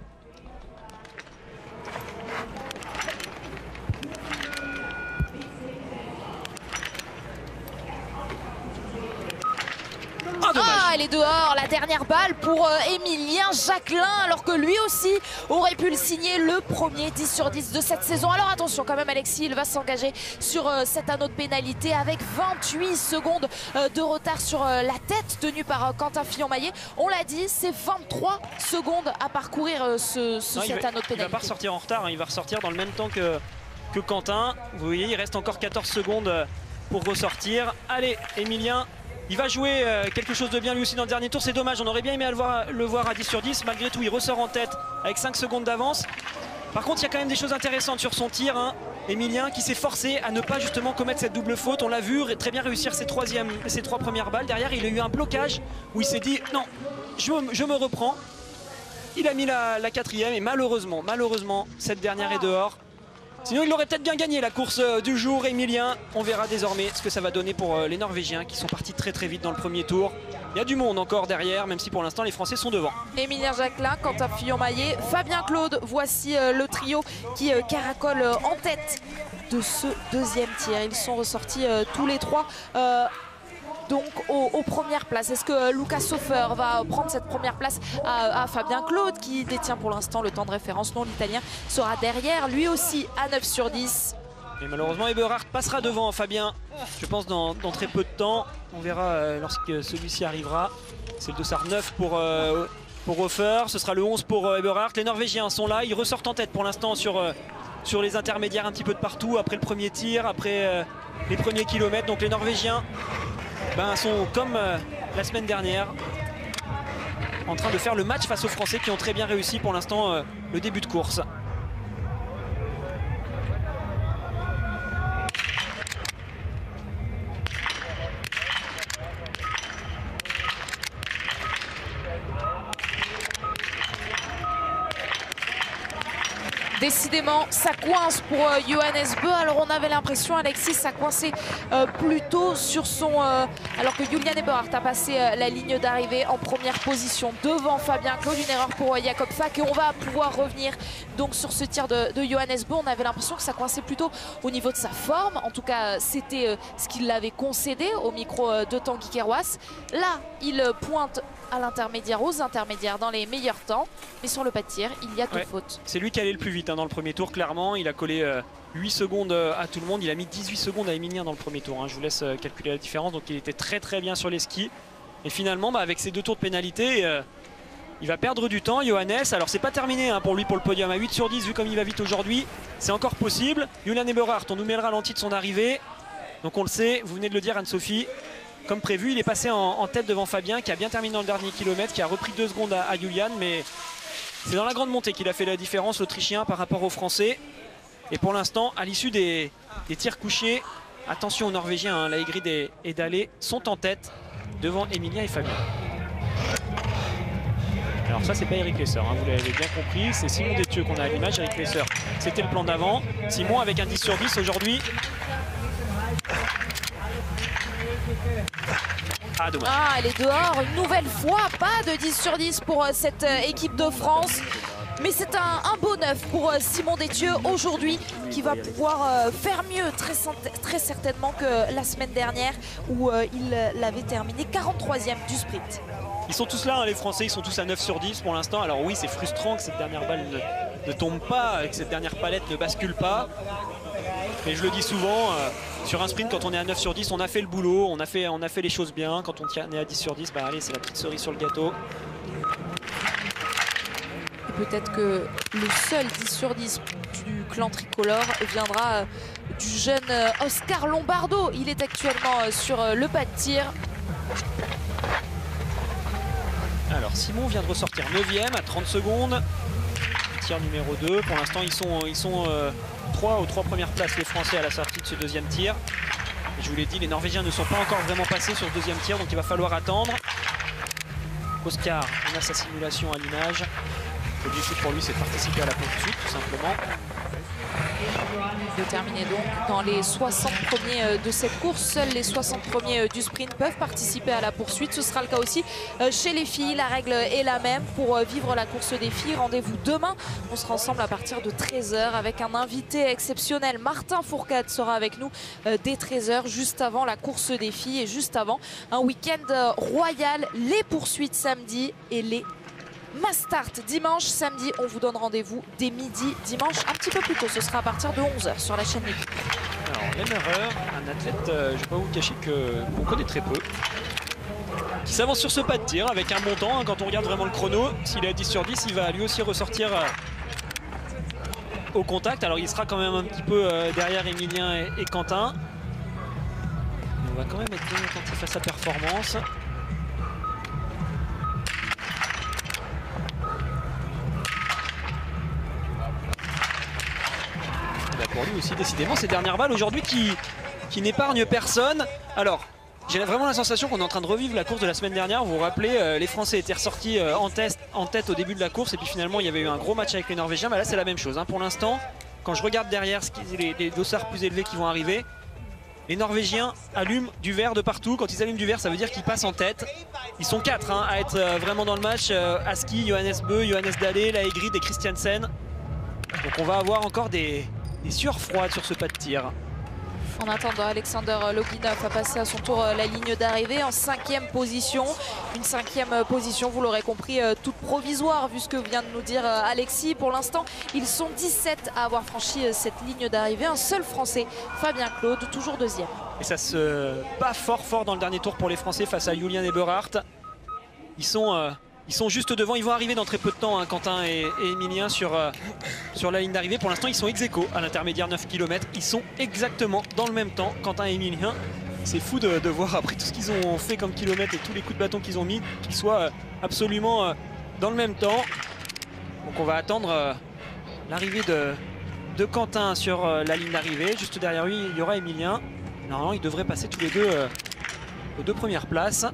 Ah, elle est dehors, la dernière balle pour Emilien Jacquelin, alors que lui aussi aurait pu le signer, le premier 10 sur 10 de cette saison. Alors attention quand même, Alexis, il va s'engager sur cet anneau de pénalité avec 28 secondes de retard sur la tête tenue par Quentin Fillon-Maillet. On l'a dit, c'est 23 secondes à parcourir cet anneau de pénalité. Il va pas ressortir en retard, hein, il va ressortir dans le même temps que Quentin. Vous voyez, il reste encore 14 secondes pour ressortir. Allez, Emilien, il va jouer quelque chose de bien lui aussi dans le dernier tour. C'est dommage, on aurait bien aimé le voir à 10 sur 10. Malgré tout, il ressort en tête avec 5 secondes d'avance. Par contre, il y a quand même des choses intéressantes sur son tir, hein. Emilien qui s'est forcé à ne pas justement commettre cette double faute. On l'a vu très bien réussir ses 3 premières balles. Derrière, il a eu un blocage où il s'est dit non, je me reprends. Il a mis la 4e et malheureusement, cette dernière est dehors. Sinon, il aurait peut-être bien gagné la course du jour, Emilien. On verra désormais ce que ça va donner pour les Norvégiens qui sont partis très très vite dans le premier tour. Il y a du monde encore derrière, même si pour l'instant les Français sont devant. Emilien Jacquelin, Quentin Fillon-Maillet, Fabien Claude. Voici le trio qui caracole en tête de ce deuxième tir. Ils sont ressortis tous les trois. Donc aux premières places. Est-ce que Lucas Sofer va prendre cette première place à Fabien Claude qui détient pour l'instant le temps de référence? Non, l'Italien sera derrière lui aussi à 9 sur 10. Et malheureusement Eberhard passera devant Fabien, je pense dans très peu de temps. On verra lorsque celui-ci arrivera. C'est le dossard 9 pour Hofer, ce sera le 11 pour Eberhard. Les Norvégiens sont là, ils ressortent en tête pour l'instant sur les intermédiaires un petit peu de partout. Après le premier tir, après les premiers kilomètres. Donc les Norvégiens sont comme la semaine dernière en train de faire le match face aux Français qui ont très bien réussi pour l'instant le début de course. Décidément, ça coince pour Johannes Bö. Alors on avait l'impression, Alexis, ça coinçait plutôt sur son... alors que Julian Eberhard a passé la ligne d'arrivée en première position devant Fabien Claude. Une erreur pour Jakob Fak. Et on va pouvoir revenir donc sur ce tir de Johannes Bö. On avait l'impression que ça coinçait plutôt au niveau de sa forme. En tout cas, c'était ce qu'il avait concédé au micro de Tanguy Kerouas. Là, il pointe à l'intermédiaire, aux intermédiaires dans les meilleurs temps. Mais sur le pas de tir, il y a deux fautes. C'est lui qui allait le plus vite dans le premier tour, clairement. Il a collé 8 secondes à tout le monde. Il a mis 18 secondes à Emilien dans le premier tour. Je vous laisse calculer la différence. Donc il était très très bien sur les skis. Et finalement, avec ces 2 tours de pénalité, il va perdre du temps, Johannes. Alors c'est pas terminé pour lui pour le podium. À 8 sur 10, vu comme il va vite aujourd'hui, c'est encore possible. Julian Eberhard, on nous met le ralenti de son arrivée. Donc on le sait, vous venez de le dire Anne-Sophie. Comme prévu, il est passé en tête devant Fabien qui a bien terminé dans le dernier kilomètre, qui a repris 2 secondes à Julian, mais c'est dans la grande montée qu'il a fait la différence, l'Autrichien, par rapport aux Français. Et pour l'instant, à l'issue des tirs couchés, attention aux Norvégiens, la Aigrid et Dallé sont en tête devant Emilien et Fabien. Alors ça, c'est pas Eric Lesser, vous l'avez bien compris, c'est Simon Détieux qu'on a à l'image. Eric Lesser, c'était le plan d'avant. Simon avec un 10 sur 10 aujourd'hui. Ah, dommage. Elle est dehors une nouvelle fois. Pas de 10 sur 10 pour cette équipe de France. Mais c'est un beau neuf pour Simon Détieux aujourd'hui qui va pouvoir faire mieux très certainement que la semaine dernière où il l'avait terminé 43e du sprint. Ils sont tous là, les Français, ils sont tous à 9 sur 10 pour l'instant. Alors oui, c'est frustrant que cette dernière balle ne tombe pas, que cette dernière palette ne bascule pas. Mais je le dis souvent, sur un sprint, quand on est à 9 sur 10, on a fait le boulot, on a fait les choses bien. Quand on est à 10 sur 10, allez, c'est la petite cerise sur le gâteau. Et peut-être que le seul 10 sur 10 du clan tricolore viendra du jeune Oscar Lombardo. Il est actuellement sur le pas de tir. Alors Simon vient de ressortir 9e à 30 secondes. Tir numéro 2. Pour l'instant, ils sont 3 aux 3 premières places, les Français, à la sortie de ce deuxième tir. Et je vous l'ai dit, les Norvégiens ne sont pas encore vraiment passés sur ce deuxième tir, donc il va falloir attendre. Oscar, on a sa simulation à l'image. L'objectif pour lui, c'est de participer à la poursuite, tout simplement. De terminer donc dans les 60 premiers de cette course. Seuls les 60 premiers du sprint peuvent participer à la poursuite. Ce sera le cas aussi chez les filles. La règle est la même pour vivre la course des filles. Rendez-vous demain. On sera ensemble à partir de 13 h avec un invité exceptionnel. Martin Fourcade sera avec nous dès 13 h, juste avant la course des filles et juste avant un week-end royal. Les poursuites samedi et les Mastart dimanche. Samedi, on vous donne rendez-vous dès midi. Dimanche, un petit peu plus tôt, ce sera à partir de 11 h sur la chaîne YouTube. Alors, Lemmerer, un athlète, je ne vais pas vous cacher qu'on connaît très peu, qui s'avance sur ce pas de tir avec un bon temps. Quand on regarde vraiment le chrono, s'il est à 10 sur 10, il va lui aussi ressortir au contact. Alors, il sera quand même un petit peu derrière Emilien et Quentin. Mais on va quand même être bien attentif à sa performance. Pour lui aussi, décidément, ces dernières balles aujourd'hui qui n'épargnent personne. Alors, j'ai vraiment la sensation qu'on est en train de revivre la course de la semaine dernière. Vous vous rappelez, les Français étaient ressortis en tête au début de la course. Et puis finalement, il y avait eu un gros match avec les Norvégiens. Mais là, c'est la même chose. Pour l'instant, quand je regarde derrière les dossards plus élevés qui vont arriver, les Norvégiens allument du vert de partout. Quand ils allument du vert, ça veut dire qu'ils passent en tête. Ils sont 4 à être vraiment dans le match. Aski, Johannes Bö, Johannes Dalle, Laegrid et Christiansen. Donc on va avoir encore des sueurs froides sur ce pas de tir. En attendant, Alexander Loginov a passé à son tour la ligne d'arrivée en 5e position. Une 5e position, vous l'aurez compris, toute provisoire vu ce que vient de nous dire Alexis. Pour l'instant, ils sont 17 à avoir franchi cette ligne d'arrivée. Un seul Français, Fabien Claude, toujours 2e. Et ça se bat fort dans le dernier tour pour les Français face à Julian Eberhardt. Ils sont juste devant, ils vont arriver dans très peu de temps, hein, Quentin et Emilien sur la ligne d'arrivée. Pour l'instant, ils sont ex-aequo à l'intermédiaire 9 km. Ils sont exactement dans le même temps, Quentin et Emilien. C'est fou de voir, après tout ce qu'ils ont fait comme kilomètres et tous les coups de bâton qu'ils ont mis, qu'ils soient absolument dans le même temps. Donc on va attendre l'arrivée de Quentin sur la ligne d'arrivée. Juste derrière lui, il y aura Emilien. Normalement, ils devraient passer tous les deux aux 2 premières places.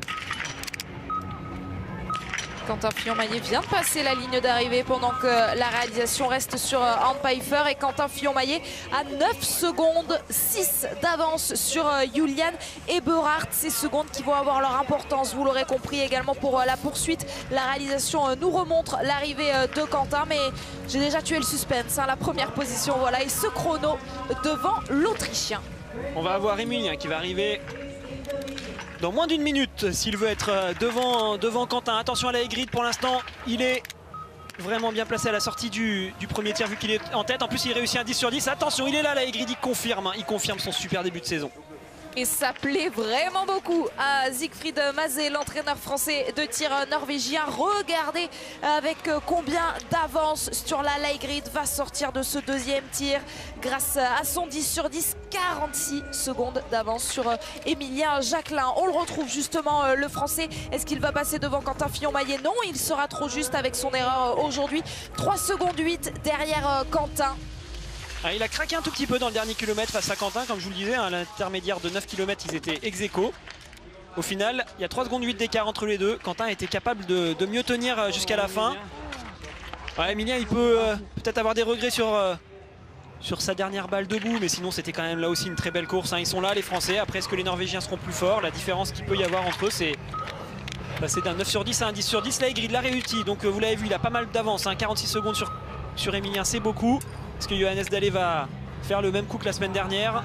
Quentin Fillon-Maillet vient de passer la ligne d'arrivée pendant que la réalisation reste sur Arnd Pfeiffer et Quentin Fillon-Maillet à 9 secondes 6 d'avance sur Julian Eberhardt. Ces secondes qui vont avoir leur importance, vous l'aurez compris également pour la poursuite. La réalisation nous remontre l'arrivée de Quentin, mais j'ai déjà tué le suspense, hein, la première position, voilà, et ce chrono devant l'Autrichien. On va avoir Emilien qui va arriver dans moins d'une minute s'il veut être devant Quentin. Attention à Laegrid, pour l'instant il est vraiment bien placé à la sortie du premier tir vu qu'il est en tête. En plus il réussit un 10 sur 10. Attention, il est là Laegrid, il confirme son super début de saison. Et ça plaît vraiment beaucoup à Siegfried Mazé, l'entraîneur français de tir norvégien. Regardez avec combien d'avance sur la Laegrid va sortir de ce deuxième tir grâce à son 10 sur 10, 46 secondes d'avance sur Emilien Jacquelin. On le retrouve justement, le français. Est-ce qu'il va passer devant Quentin Fillon-Maillet? Non, il sera trop juste avec son erreur aujourd'hui. 3 secondes 8 derrière Quentin. Ah, il a craqué un tout petit peu dans le dernier kilomètre face à Quentin, comme je vous le disais, à l'intermédiaire de 9 km ils étaient ex-aequo. Au final, il y a 3 secondes 8 d'écart entre les deux. Quentin a été capable de mieux tenir jusqu'à la fin. Ouais, Emilien il peut peut-être avoir des regrets sur sa dernière balle debout, mais sinon c'était quand même là aussi une très belle course, hein. Ils sont là les Français. Après, est-ce que les Norvégiens seront plus forts? La différence qu'il peut y avoir entre eux, c'est passer d'un 9 sur 10 à un 10 sur 10. Laegrid l'a réussi, donc vous l'avez vu, il a pas mal d'avance, hein. 46 secondes sur Emilien, c'est beaucoup. Est-ce que Johannes Dalle va faire le même coup que la semaine dernière?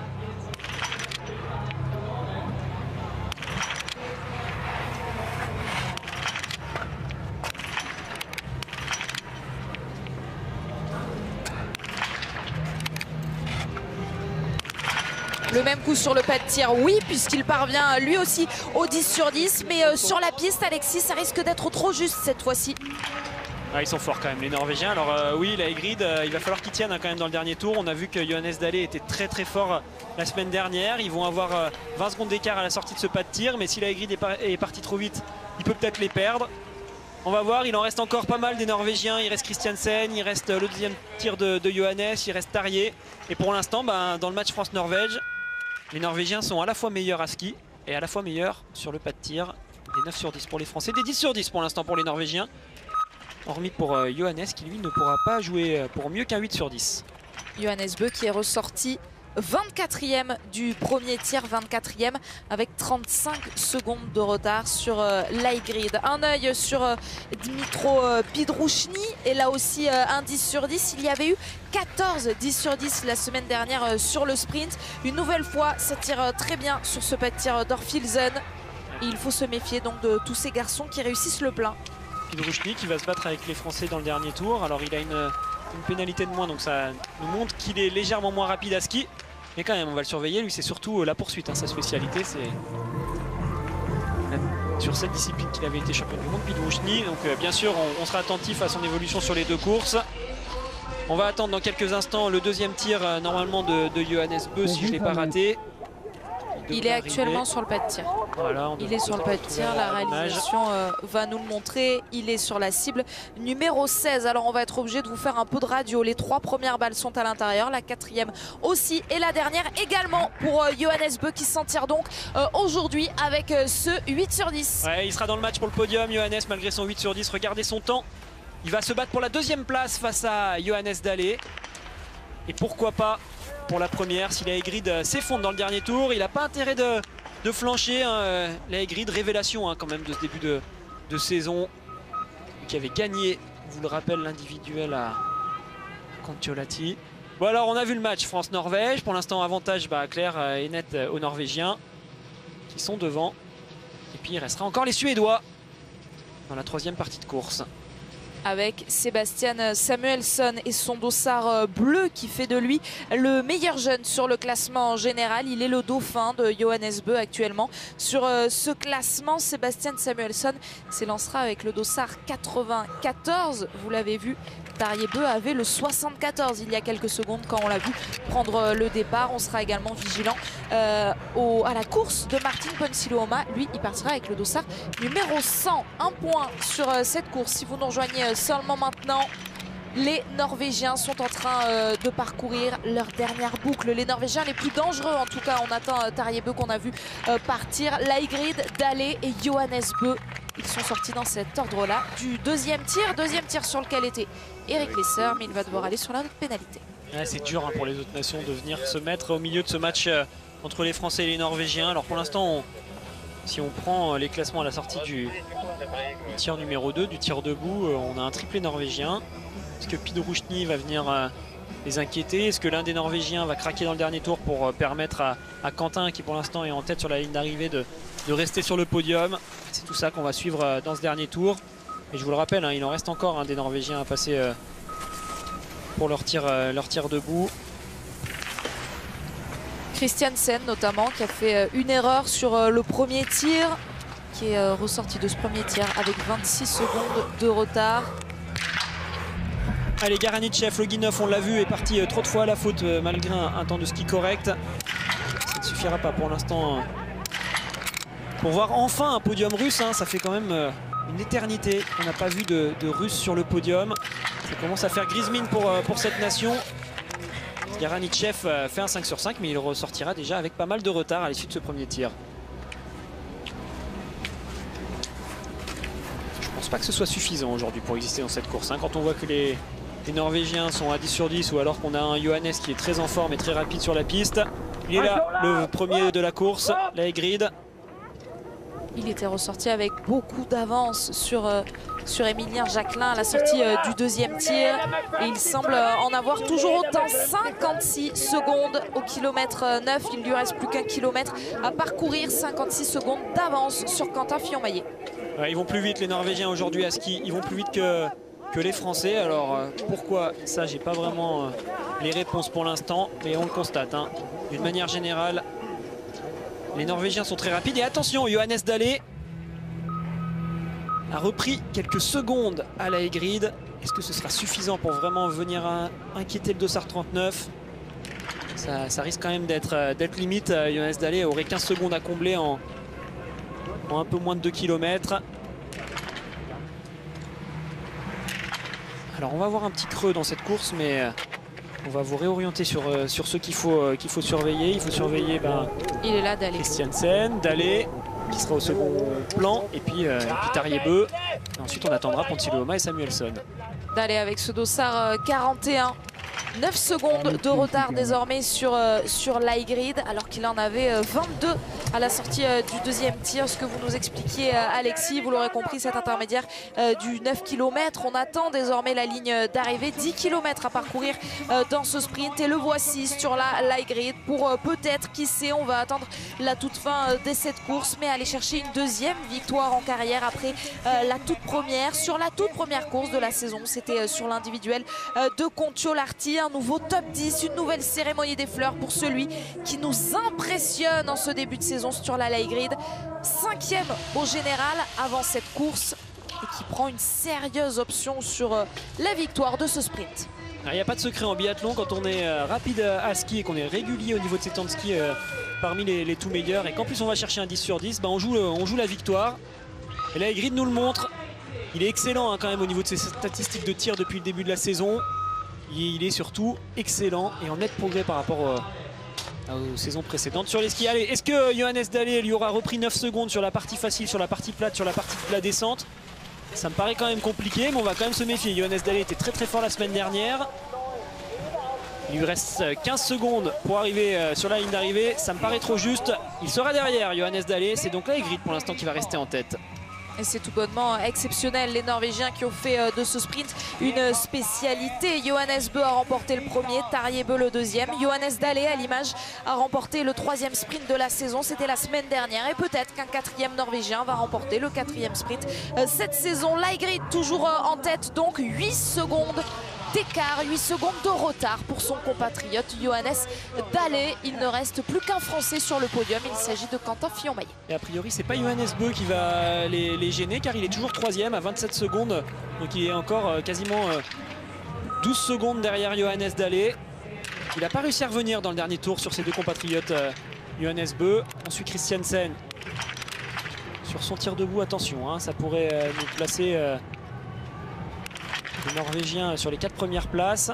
Le même coup sur le pas de tir, oui, puisqu'il parvient lui aussi au 10 sur 10. Mais sur la piste, Alexis, ça risque d'être trop juste cette fois-ci. Ah, ils sont forts quand même les Norvégiens. Alors oui, Laegrid, il va falloir qu'ils tiennent, hein, quand même dans le dernier tour. On a vu que Johannes Dalle était très fort la semaine dernière. Ils vont avoir 20 secondes d'écart à la sortie de ce pas de tir. Mais si Laegrid est parti trop vite, il peut peut-être les perdre. On va voir, il en reste encore pas mal des Norvégiens. Il reste Christiansen, il reste le deuxième tir de Johannes, il reste Tarjei. Et pour l'instant, dans le match France-Norvège, les Norvégiens sont à la fois meilleurs à ski et à la fois meilleurs sur le pas de tir. Des 9 sur 10 pour les Français, des 10 sur 10 pour l'instant pour les Norvégiens. Hormis pour Johannes qui lui ne pourra pas jouer pour mieux qu'un 8 sur 10. Johannes Bö qui est ressorti 24e du premier tir, 24e avec 35 secondes de retard sur Laegrid. Un œil sur Dmitro Pidrouchny et là aussi un 10 sur 10. Il y avait eu 14 10 sur 10 la semaine dernière sur le sprint. Une nouvelle fois, ça tire très bien sur ce pas de tir d'Orfilsen. Et il faut se méfier donc de tous ces garçons qui réussissent le plein. Pidrouchny qui va se battre avec les Français dans le dernier tour. Alors il a une pénalité de moins, donc ça nous montre qu'il est légèrement moins rapide à ski. Mais quand même, on va le surveiller. Lui, c'est surtout la poursuite, hein. Sa spécialité, c'est sur cette discipline qu'il avait été champion du monde, Pidrouchny. Donc bien sûr, on sera attentif à son évolution sur les deux courses. On va attendre dans quelques instants le deuxième tir normalement de Johannes Bö, si je ne l'ai pas raté. Il est actuellement sur le pas de tir. Voilà, il est sur le pas de tir, la réalisation va nous le montrer. Il est sur la cible numéro 16. Alors on va être obligé de vous faire un peu de radio. Les 3 premières balles sont à l'intérieur, la 4e aussi et la dernière également pour Johannes Bö qui s'en tire donc aujourd'hui avec ce 8 sur 10. Ouais, il sera dans le match pour le podium, Johannes, malgré son 8 sur 10. Regardez son temps. Il va se battre pour la 2e place face à Johannes Dalle. Et pourquoi pas pour la première, si la Aigrid s'effondre dans le dernier tour, il n'a pas intérêt de flancher. Hein. La Aigrid, révélation hein, quand même de ce début de saison, qui avait gagné, je vous le rappelle, l'individuel à Kontiolahti. Bon alors on a vu le match France-Norvège. Pour l'instant avantage clair et net aux Norvégiens qui sont devant. Et puis il restera encore les Suédois dans la troisième partie de course. Avec Sebastian Samuelsson et son dossard bleu qui fait de lui le meilleur jeune sur le classement général. Il est le dauphin de Johannes Bö actuellement. Sur ce classement, Sebastian Samuelsson s'élancera avec le dossard 94. Vous l'avez vu, Tarjei Bø avait le 74 il y a quelques secondes quand on l'a vu prendre le départ. On sera également vigilant à la course de Martin Ponsiluoma. Lui, il partira avec le dossard numéro 100. Un point sur cette course. Si vous nous rejoignez seulement maintenant, les Norvégiens sont en train de parcourir leur dernière boucle. Les Norvégiens les plus dangereux en tout cas. On attend Tarjei Bø qu'on a vu partir. Laigrid, Dale et Johannes Bø. Ils sont sortis dans cet ordre-là du deuxième tir sur lequel était Eric Lesser, mais il va devoir aller sur la pénalité. Ouais, c'est dur hein, pour les autres nations de venir se mettre au milieu de ce match entre les Français et les Norvégiens. Alors pour l'instant, si on prend les classements à la sortie du tir numéro 2, du tir debout, on a un triplé norvégien. Est-ce que Pidrushny va venir les inquiéter? Est-ce que l'un des Norvégiens va craquer dans le dernier tour pour permettre à Quentin, qui pour l'instant est en tête sur la ligne d'arrivée, de rester sur le podium? C'est tout ça qu'on va suivre dans ce dernier tour. Et je vous le rappelle, hein, il en reste encore des Norvégiens à passer pour leur tir debout. Christiansen notamment qui a fait une erreur sur le premier tir, qui est ressorti de ce premier tir avec 26 secondes de retard. Allez, Garanitchev, le Guinov, on l'a vu, est parti trop de fois à la faute malgré un temps de ski correct. Ça ne suffira pas pour l'instant pour voir enfin un podium russe. Hein. Ça fait quand même une éternité qu'on n'a pas vu de Russe sur le podium. Ça commence à faire grise mine pour cette nation. Garanitchev fait un 5 sur 5, mais il ressortira déjà avec pas mal de retard à l'issue de ce premier tir. Je pense pas que ce soit suffisant aujourd'hui pour exister dans cette course. Hein. Quand on voit que les Norvégiens sont à 10 sur 10, ou alors qu'on a un Johannes qui est très en forme et très rapide sur la piste. Il est là, le premier de la course, la Aigrid. Il était ressorti avec beaucoup d'avance sur Émilien Jacquelin à la sortie du deuxième tir. Et il semble en avoir toujours autant, 56 secondes au kilomètre 9. Il lui reste plus qu'un kilomètre à parcourir, 56 secondes d'avance sur Quentin Fillon-Maillet. Ouais, ils vont plus vite les Norvégiens aujourd'hui à ski, ils vont plus vite que les Français. Alors pourquoi ça, j'ai pas vraiment les réponses pour l'instant, mais on le constate. Hein. D'une manière générale, les Norvégiens sont très rapides. Et attention, Johannes Dale a repris quelques secondes à la Aigrid. Est-ce que ce sera suffisant pour vraiment venir inquiéter le dossard 39? Ça risque quand même d'être limite. Johannes Dale aurait 15 secondes à combler en un peu moins de 2 km. Alors on va avoir un petit creux dans cette course, mais on va vous réorienter sur ceux qu'il faut surveiller. Il faut surveiller il est là, Dale. Christiansen, Dale qui sera au second plan, et puis Tarjei Bø. Ensuite on attendra Ponsiluoma et Samuelsson. Dale avec ce dossard 41. 9 secondes de retard désormais sur Laigrid, alors qu'il en avait 22 à la sortie du deuxième tir. Ce que vous nous expliquiez, Alexis, vous l'aurez compris, cet intermédiaire du 9 km. On attend désormais la ligne d'arrivée. 10 km à parcourir dans ce sprint, et le voici sur la Laigrid pour peut-être, qui sait, on va attendre la toute fin de cette course, mais aller chercher une deuxième victoire en carrière après la toute première. Sur la toute première course de la saison, c'était sur l'individuel de Kontiolahti. Un nouveau top 10, une nouvelle cérémonie des fleurs pour celui qui nous impressionne en ce début de saison sur la Laigrid. 5e au général avant cette course, et qui prend une sérieuse option sur la victoire de ce sprint. Il n'y a pas de secret en biathlon. Quand on est rapide à ski et qu'on est régulier au niveau de ses temps de ski parmi les tout meilleurs, et qu'en plus on va chercher un 10 sur 10, on joue la victoire. Et la Laigrid nous le montre. Il est excellent quand même au niveau de ses statistiques de tir depuis le début de la saison. Il est surtout excellent et en net progrès par rapport aux saisons précédentes sur les skis. Allez, est-ce que Johannes Dale lui aura repris 9 secondes sur la partie facile, sur la partie plate, sur la partie de la descente? Ça me paraît quand même compliqué, mais on va quand même se méfier. Johannes Dale était très très fort la semaine dernière. Il lui reste 15 secondes pour arriver sur la ligne d'arrivée. Ça me paraît trop juste. Il sera derrière Johannes Dahle. C'est donc Laegrid pour l'instant qui va rester en tête. Et c'est tout bonnement exceptionnel, les Norvégiens qui ont fait de ce sprint une spécialité. Johannes Bø a remporté le premier, Tarjei Bø le deuxième. Johannes Dahle, à l'image, a remporté le troisième sprint de la saison. C'était la semaine dernière et peut-être qu'un quatrième Norvégien va remporter le quatrième sprint cette saison. Laegrid toujours en tête, donc 8 secondes d'écart, 8 secondes de retard pour son compatriote Johannes Dahle. Il ne reste plus qu'un Français sur le podium, il s'agit de Quentin Fillon-Maillet. Et a priori c'est pas Johannes Bø qui va les gêner car il est toujours troisième à 27 secondes. Donc il est encore quasiment 12 secondes derrière Johannes Dahle. Il n'a pas réussi à revenir dans le dernier tour sur ses deux compatriotes Johannes Bø. Ensuite Christiansen sur son tir debout, attention hein, ça pourrait nous placer les Norvégiens sur les 4 premières places.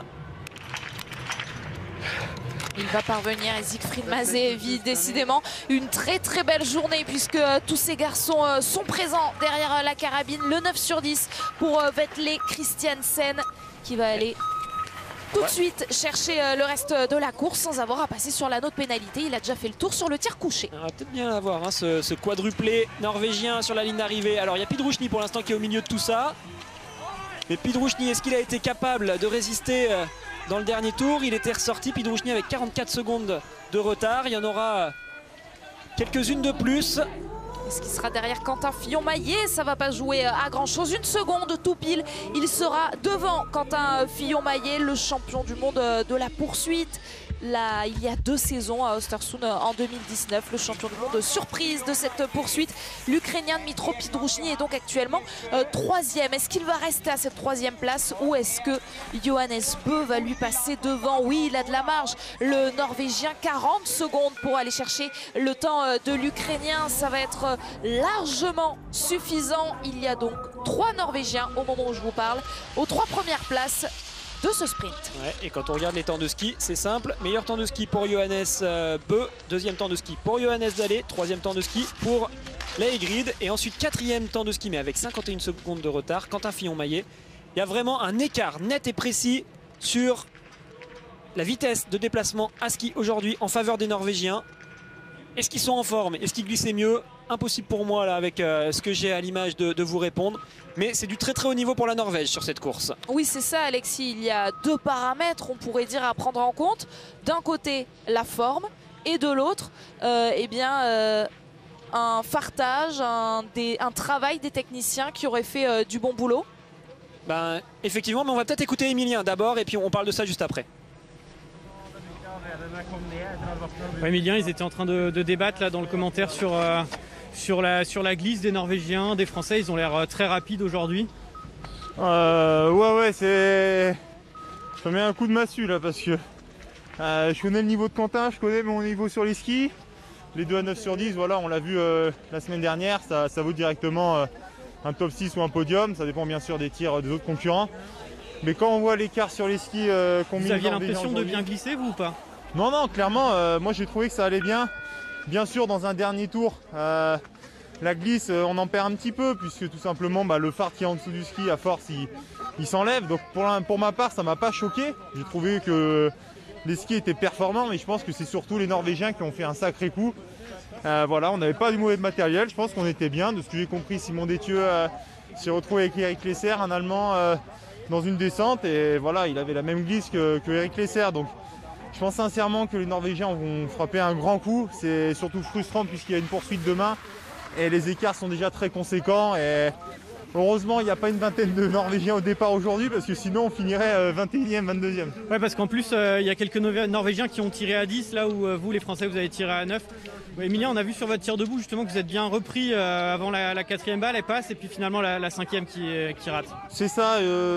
Il va parvenir et Siegfried Mazé vit décidément une très belle journée puisque tous ces garçons sont présents derrière la carabine. Le 9 sur 10 pour Vetle Christiansen qui va aller tout de suite chercher le reste de la course sans avoir à passer sur l'anneau de pénalité. Il a déjà fait le tour sur le tir couché. On va peut-être bien l'avoir hein, ce quadruplé norvégien sur la ligne d'arrivée. Alors il y a Pidruchny pour l'instant qui est au milieu de tout ça. Mais Pidruchny, est-ce qu'il a été capable de résister dans le dernier tour? Il était ressorti, Pidruchny, avec 44 secondes de retard. Il y en aura quelques-unes de plus. Est-ce qu'il sera derrière Quentin Fillon-Maillet? Ça va pas jouer à grand-chose. Une seconde tout pile. Il sera devant Quentin Fillon-Maillet, le champion du monde de la poursuite. Là, il y a 2 saisons à Östersund en 2019, le champion du monde surprise de cette poursuite. L'Ukrainien Dmytro Pidruchny est donc actuellement 3e. Est-ce qu'il va rester à cette 3e place ou est-ce que Johannes Bø va lui passer devant? Oui, il a de la marge. Le Norvégien, 40 secondes pour aller chercher le temps de l'Ukrainien. Ça va être largement suffisant. Il y a donc 3 Norvégiens au moment où je vous parle, aux 3 premières places de ce sprint. Ouais, et quand on regarde les temps de ski, c'est simple. Meilleur temps de ski pour Johannes Bø, deuxième temps de ski pour Johannes Dahle, troisième temps de ski pour Laegrid et ensuite 4e temps de ski mais avec 51 secondes de retard, Quentin Fillon-Maillet. Il y a vraiment un écart net et précis sur la vitesse de déplacement à ski aujourd'hui en faveur des Norvégiens. Est-ce qu'ils sont en forme? Est-ce qu'ils glissaient mieux? Impossible pour moi là avec ce que j'ai à l'image de vous répondre. Mais c'est du très haut niveau pour la Norvège sur cette course. Oui, c'est ça Alexis, il y a 2 paramètres on pourrait dire à prendre en compte. D'un côté la forme et de l'autre un fartage, un travail des techniciens qui auraient fait du bon boulot. Ben, effectivement, mais on va peut-être écouter Emilien d'abord et puis on parle de ça juste après. Ouais, Emilien, ils étaient en train de débattre là dans le commentaire sur la glisse des Norvégiens, des Français. Ils ont l'air très rapides aujourd'hui. Ouais, c'est... Ça met un coup de massue là parce que je connais le niveau de Quentin, je connais mon niveau sur les skis. Les deux à 9 sur 10, voilà, on l'a vu la semaine dernière, ça vaut directement un top 6 ou un podium. Ça dépend bien sûr des tirs des autres concurrents. Mais quand on voit l'écart sur les skis qu'on met... Vous aviez l'impression de bien glisser, vous ou pas? Non, clairement, moi j'ai trouvé que ça allait bien. Bien sûr, dans un dernier tour, la glisse, on en perd un petit peu, puisque tout simplement le phare qui est en dessous du ski, à force, il s'enlève. Donc pour ma part, ça ne m'a pas choqué. J'ai trouvé que les skis étaient performants, mais je pense que c'est surtout les Norvégiens qui ont fait un sacré coup. Voilà, on n'avait pas du mauvais matériel, je pense qu'on était bien. De ce que j'ai compris, Simon Détieux s'est retrouvé avec Eric Lesser, un Allemand, dans une descente. Et voilà, il avait la même glisse que Eric Lesser. Donc je pense sincèrement que les Norvégiens vont frapper un grand coup. C'est surtout frustrant puisqu'il y a une poursuite demain et les écarts sont déjà très conséquents. Et heureusement, il n'y a pas une vingtaine de Norvégiens au départ aujourd'hui parce que sinon on finirait 21e, 22e. Ouais, parce qu'en plus, il y a quelques Norvégiens qui ont tiré à 10, là où vous, les Français, vous avez tiré à 9. Ouais, Emilien, on a vu sur votre tir debout justement que vous êtes bien repris avant la 4e balle, elle passe, et puis finalement la 5e qui rate. C'est ça.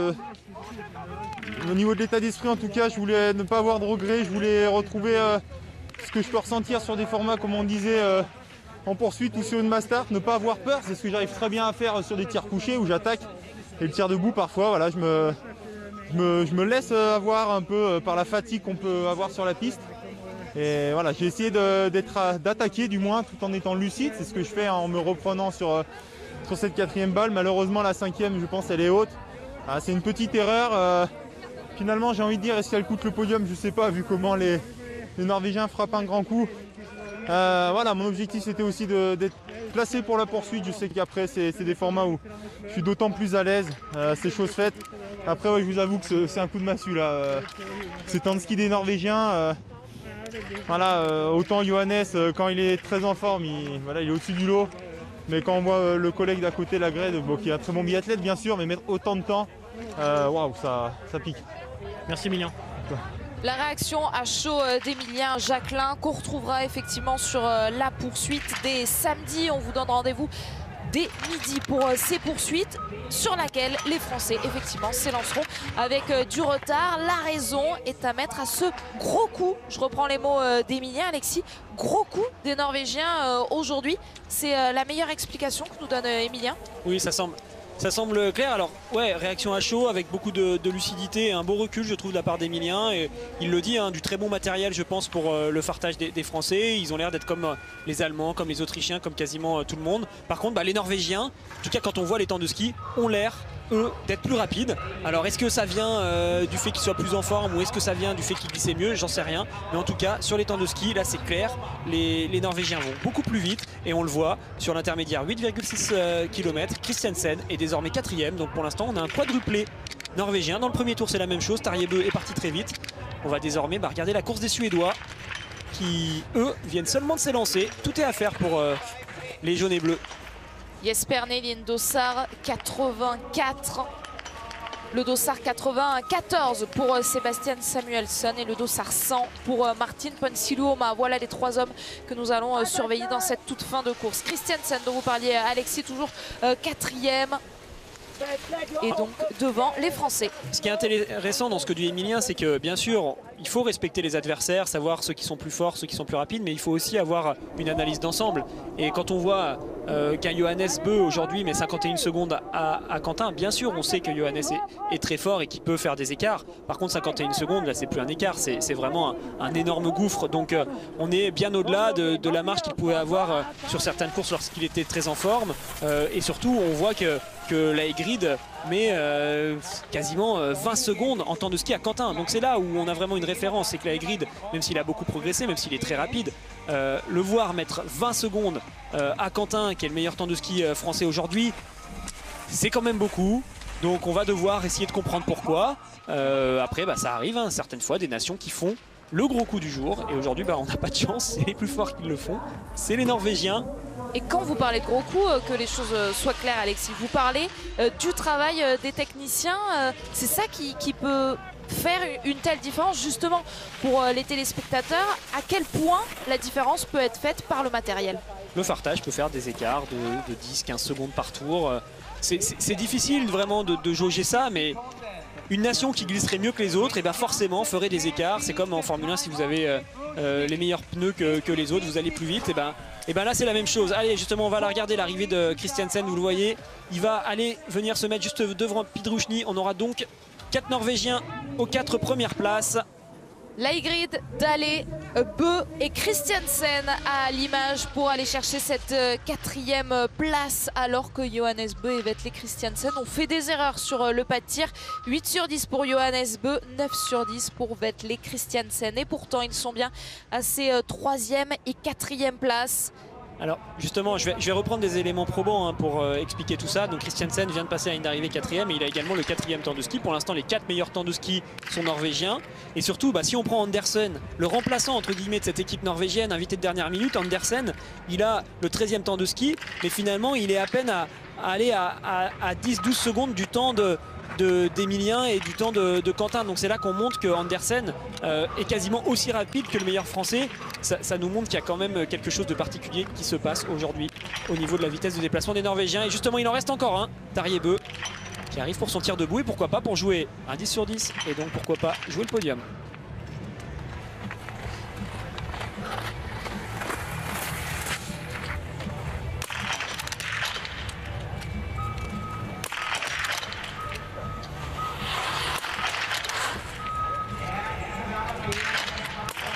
Au niveau de l'état d'esprit, en tout cas, je voulais ne pas avoir de regrets. Je voulais retrouver ce que je peux ressentir sur des formats, comme on disait, en poursuite ou sur une mass start. Ne pas avoir peur, c'est ce que j'arrive très bien à faire sur des tirs couchés où j'attaque. Et le tir debout, parfois, voilà, je me laisse avoir un peu par la fatigue qu'on peut avoir sur la piste. Et voilà, j'ai essayé d'attaquer du moins tout en étant lucide. C'est ce que je fais en me reprenant sur cette 4e balle. Malheureusement, la 5e, je pense, elle est haute. C'est une petite erreur. Finalement, j'ai envie de dire, est-ce qu'elle coûte le podium? Je sais pas, vu comment les Norvégiens frappent un grand coup. Voilà, mon objectif c'était aussi d'être placé pour la poursuite. Je sais qu'après c'est des formats où je suis d'autant plus à l'aise, c'est chose faite. Après ouais, je vous avoue que c'est un coup de massue là. C'est temps de ski des Norvégiens. Voilà, autant Johannes quand il est très en forme, il est au-dessus du lot. Mais quand on voit le collègue d'à côté, Lagrède, qui est un très bon biathlète bien sûr, mais mettre autant de temps, waouh, ça pique. Merci Emilien. La réaction à chaud d'Emilien Jacquelin qu'on retrouvera effectivement sur la poursuite dès samedi. On vous donne rendez-vous dès midi pour ces poursuites sur laquelle les Français effectivement s'élanceront avec du retard. La raison est à mettre à ce gros coup, je reprends les mots d'Emilien, Alexis, gros coup des Norvégiens aujourd'hui. C'est la meilleure explication que nous donne Emilien. Oui, ça semble clair. Alors ouais, réaction à chaud avec beaucoup de lucidité et un beau recul je trouve de la part d'Emilien, et il le dit, hein, du très bon matériel je pense pour le fartage des Français. Ils ont l'air d'être comme les Allemands, comme les Autrichiens, comme quasiment tout le monde. Par contre les Norvégiens, en tout cas quand on voit les temps de ski, ont l'air eux d'être plus rapides. Alors est-ce que ça vient du fait qu'ils soient plus en forme ou est-ce que ça vient du fait qu'ils glissaient mieux? J'en sais rien, mais en tout cas sur les temps de ski là c'est clair, les Norvégiens vont beaucoup plus vite et on le voit sur l'intermédiaire. 8,6 km, Christiansen est désormais 4e, donc pour l'instant on a un quadruplé norvégien. Dans le premier tour c'est la même chose, Tarjei Bø est parti très vite. On va désormais regarder la course des Suédois qui eux viennent seulement de s'élancer. Tout est à faire pour les jaunes et bleus. Jesper Nelin Dossard 84, le Dossard 94 pour Sebastian Samuelsson et le Dossard 100 pour Martin Ponsiluoma. Voilà les trois hommes que nous allons surveiller dans cette toute fin de course. Christiansen dont vous parliez, Alexis, toujours 4e. Et donc devant les Français. Ce qui est intéressant dans ce que dit Emilien, c'est que bien sûr il faut respecter les adversaires, savoir ceux qui sont plus forts, ceux qui sont plus rapides, mais il faut aussi avoir une analyse d'ensemble. Et quand on voit qu'un Johannes Bø aujourd'hui met 51 secondes à Quentin, bien sûr on sait que Johannes est très fort et qu'il peut faire des écarts. Par contre 51 secondes là c'est plus un écart, c'est vraiment un énorme gouffre. Donc on est bien au-delà de la marge qu'il pouvait avoir sur certaines courses lorsqu'il était très en forme. Et surtout on voit que la Grid met quasiment 20 secondes en temps de ski à Quentin. Donc c'est là où on a vraiment une référence, c'est que la Grid, même s'il a beaucoup progressé, même s'il est très rapide, le voir mettre 20 secondes à Quentin, qui est le meilleur temps de ski français aujourd'hui, c'est quand même beaucoup. Donc on va devoir essayer de comprendre pourquoi. Après ça arrive, hein, certaines fois des nations qui font le gros coup du jour, et aujourd'hui on n'a pas de chance, c'est les plus forts qui le font, c'est les Norvégiens. Et quand vous parlez de gros coups, que les choses soient claires, Alexis, vous parlez du travail des techniciens. C'est ça qui peut faire une telle différence justement pour les téléspectateurs. À quel point la différence peut être faite par le matériel? Le fartage peut faire des écarts de 10-15 secondes par tour. C'est difficile vraiment de jauger ça, mais une nation qui glisserait mieux que les autres, et bien forcément ferait des écarts. C'est comme en Formule 1, si vous avez les meilleurs pneus que les autres, vous allez plus vite. Et ben là c'est la même chose. Allez, justement on va la regarder, l'arrivée de Christiansen, vous le voyez, il va aller venir se mettre juste devant Pidruchny. On aura donc 4 Norvégiens aux 4 premières places. Laigrid, Dale, Bø et Christiansen à l'image pour aller chercher cette 4e place, alors que Johannes Bø et Vetle Christiansen ont fait des erreurs sur le pas de tir. 8 sur 10 pour Johannes Bø, 9 sur 10 pour Vetle Christiansen, et pourtant ils sont bien à ces 3e et 4e places. Alors justement, je vais reprendre des éléments probants pour expliquer tout ça. Donc Christiansen vient de passer à une arrivée 4e et il a également le 4e temps de ski. Pour l'instant, les 4 meilleurs temps de ski sont norvégiens. Et surtout, si on prend Andersen, le remplaçant entre guillemets de cette équipe norvégienne, invité de dernière minute, Andersen, il a le 13e temps de ski, mais finalement il est à peine à aller à 10-12 secondes du temps d'Emilien et du temps de Quentin. Donc c'est là qu'on montre que Andersen est quasiment aussi rapide que le meilleur français. Ça nous montre qu'il y a quand même quelque chose de particulier qui se passe aujourd'hui au niveau de la vitesse de déplacement des Norvégiens. Et justement il en reste encore un, Tarjei Bø, qui arrive pour son tir debout et pourquoi pas pour jouer un 10 sur 10 et donc pourquoi pas jouer le podium.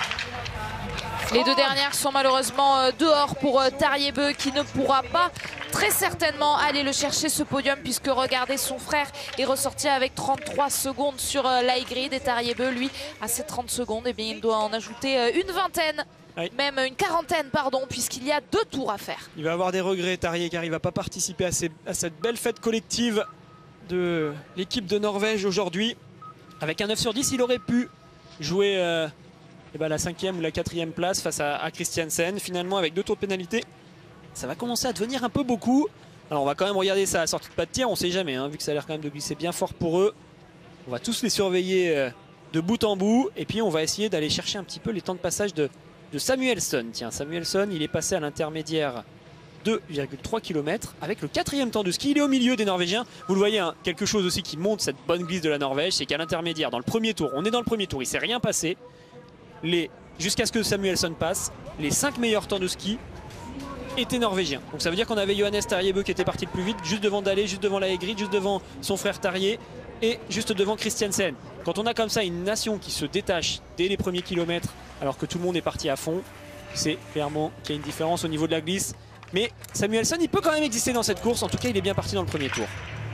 Les deux dernières sont malheureusement dehors pour Tarjei Bø, qui ne pourra pas très certainement aller le chercher ce podium, puisque regardez, son frère est ressorti avec 33 secondes sur l'high-grid et Tariebeu, lui, à ces 30 secondes, eh bien, il doit en ajouter une vingtaine. Oui. Même une quarantaine, pardon, puisqu'il y a 2 tours à faire. Il va avoir des regrets, Tarjei, car il ne va pas participer à cette belle fête collective de l'équipe de Norvège aujourd'hui. Avec un 9 sur 10, il aurait pu jouer la 5e ou la 4e place face à Christiansen. Finalement, avec 2 tours de pénalité, ça va commencer à devenir un peu beaucoup. Alors, on va quand même regarder sa sortie de pas de tir, on ne sait jamais, hein, vu que ça a l'air quand même de glisser bien fort pour eux. On va tous les surveiller de bout en bout. Et puis, on va essayer d'aller chercher un petit peu les temps de passage de Samuelsson. Tiens, Samuelsson, il est passé à l'intermédiaire 2,3 km avec le 4e temps de ski. Il est au milieu des Norvégiens. Vous le voyez, hein, quelque chose aussi qui montre cette bonne glisse de la Norvège, c'est qu'à l'intermédiaire, dans le premier tour, on est dans le premier tour, il ne s'est rien passé. Jusqu'à ce que Samuelsson passe, les 5 meilleurs temps de ski étaient norvégiens. Donc ça veut dire qu'on avait Johannes Tariebeu qui était parti le plus vite, juste devant Dale, juste devant la Egrid, juste devant son frère Tarjei et juste devant Christiansen. Quand on a comme ça une nation qui se détache dès les premiers kilomètres alors que tout le monde est parti à fond, c'est clairement qu'il y a une différence au niveau de la glisse. Mais Samuelsson, il peut quand même exister dans cette course. En tout cas, il est bien parti dans le premier tour.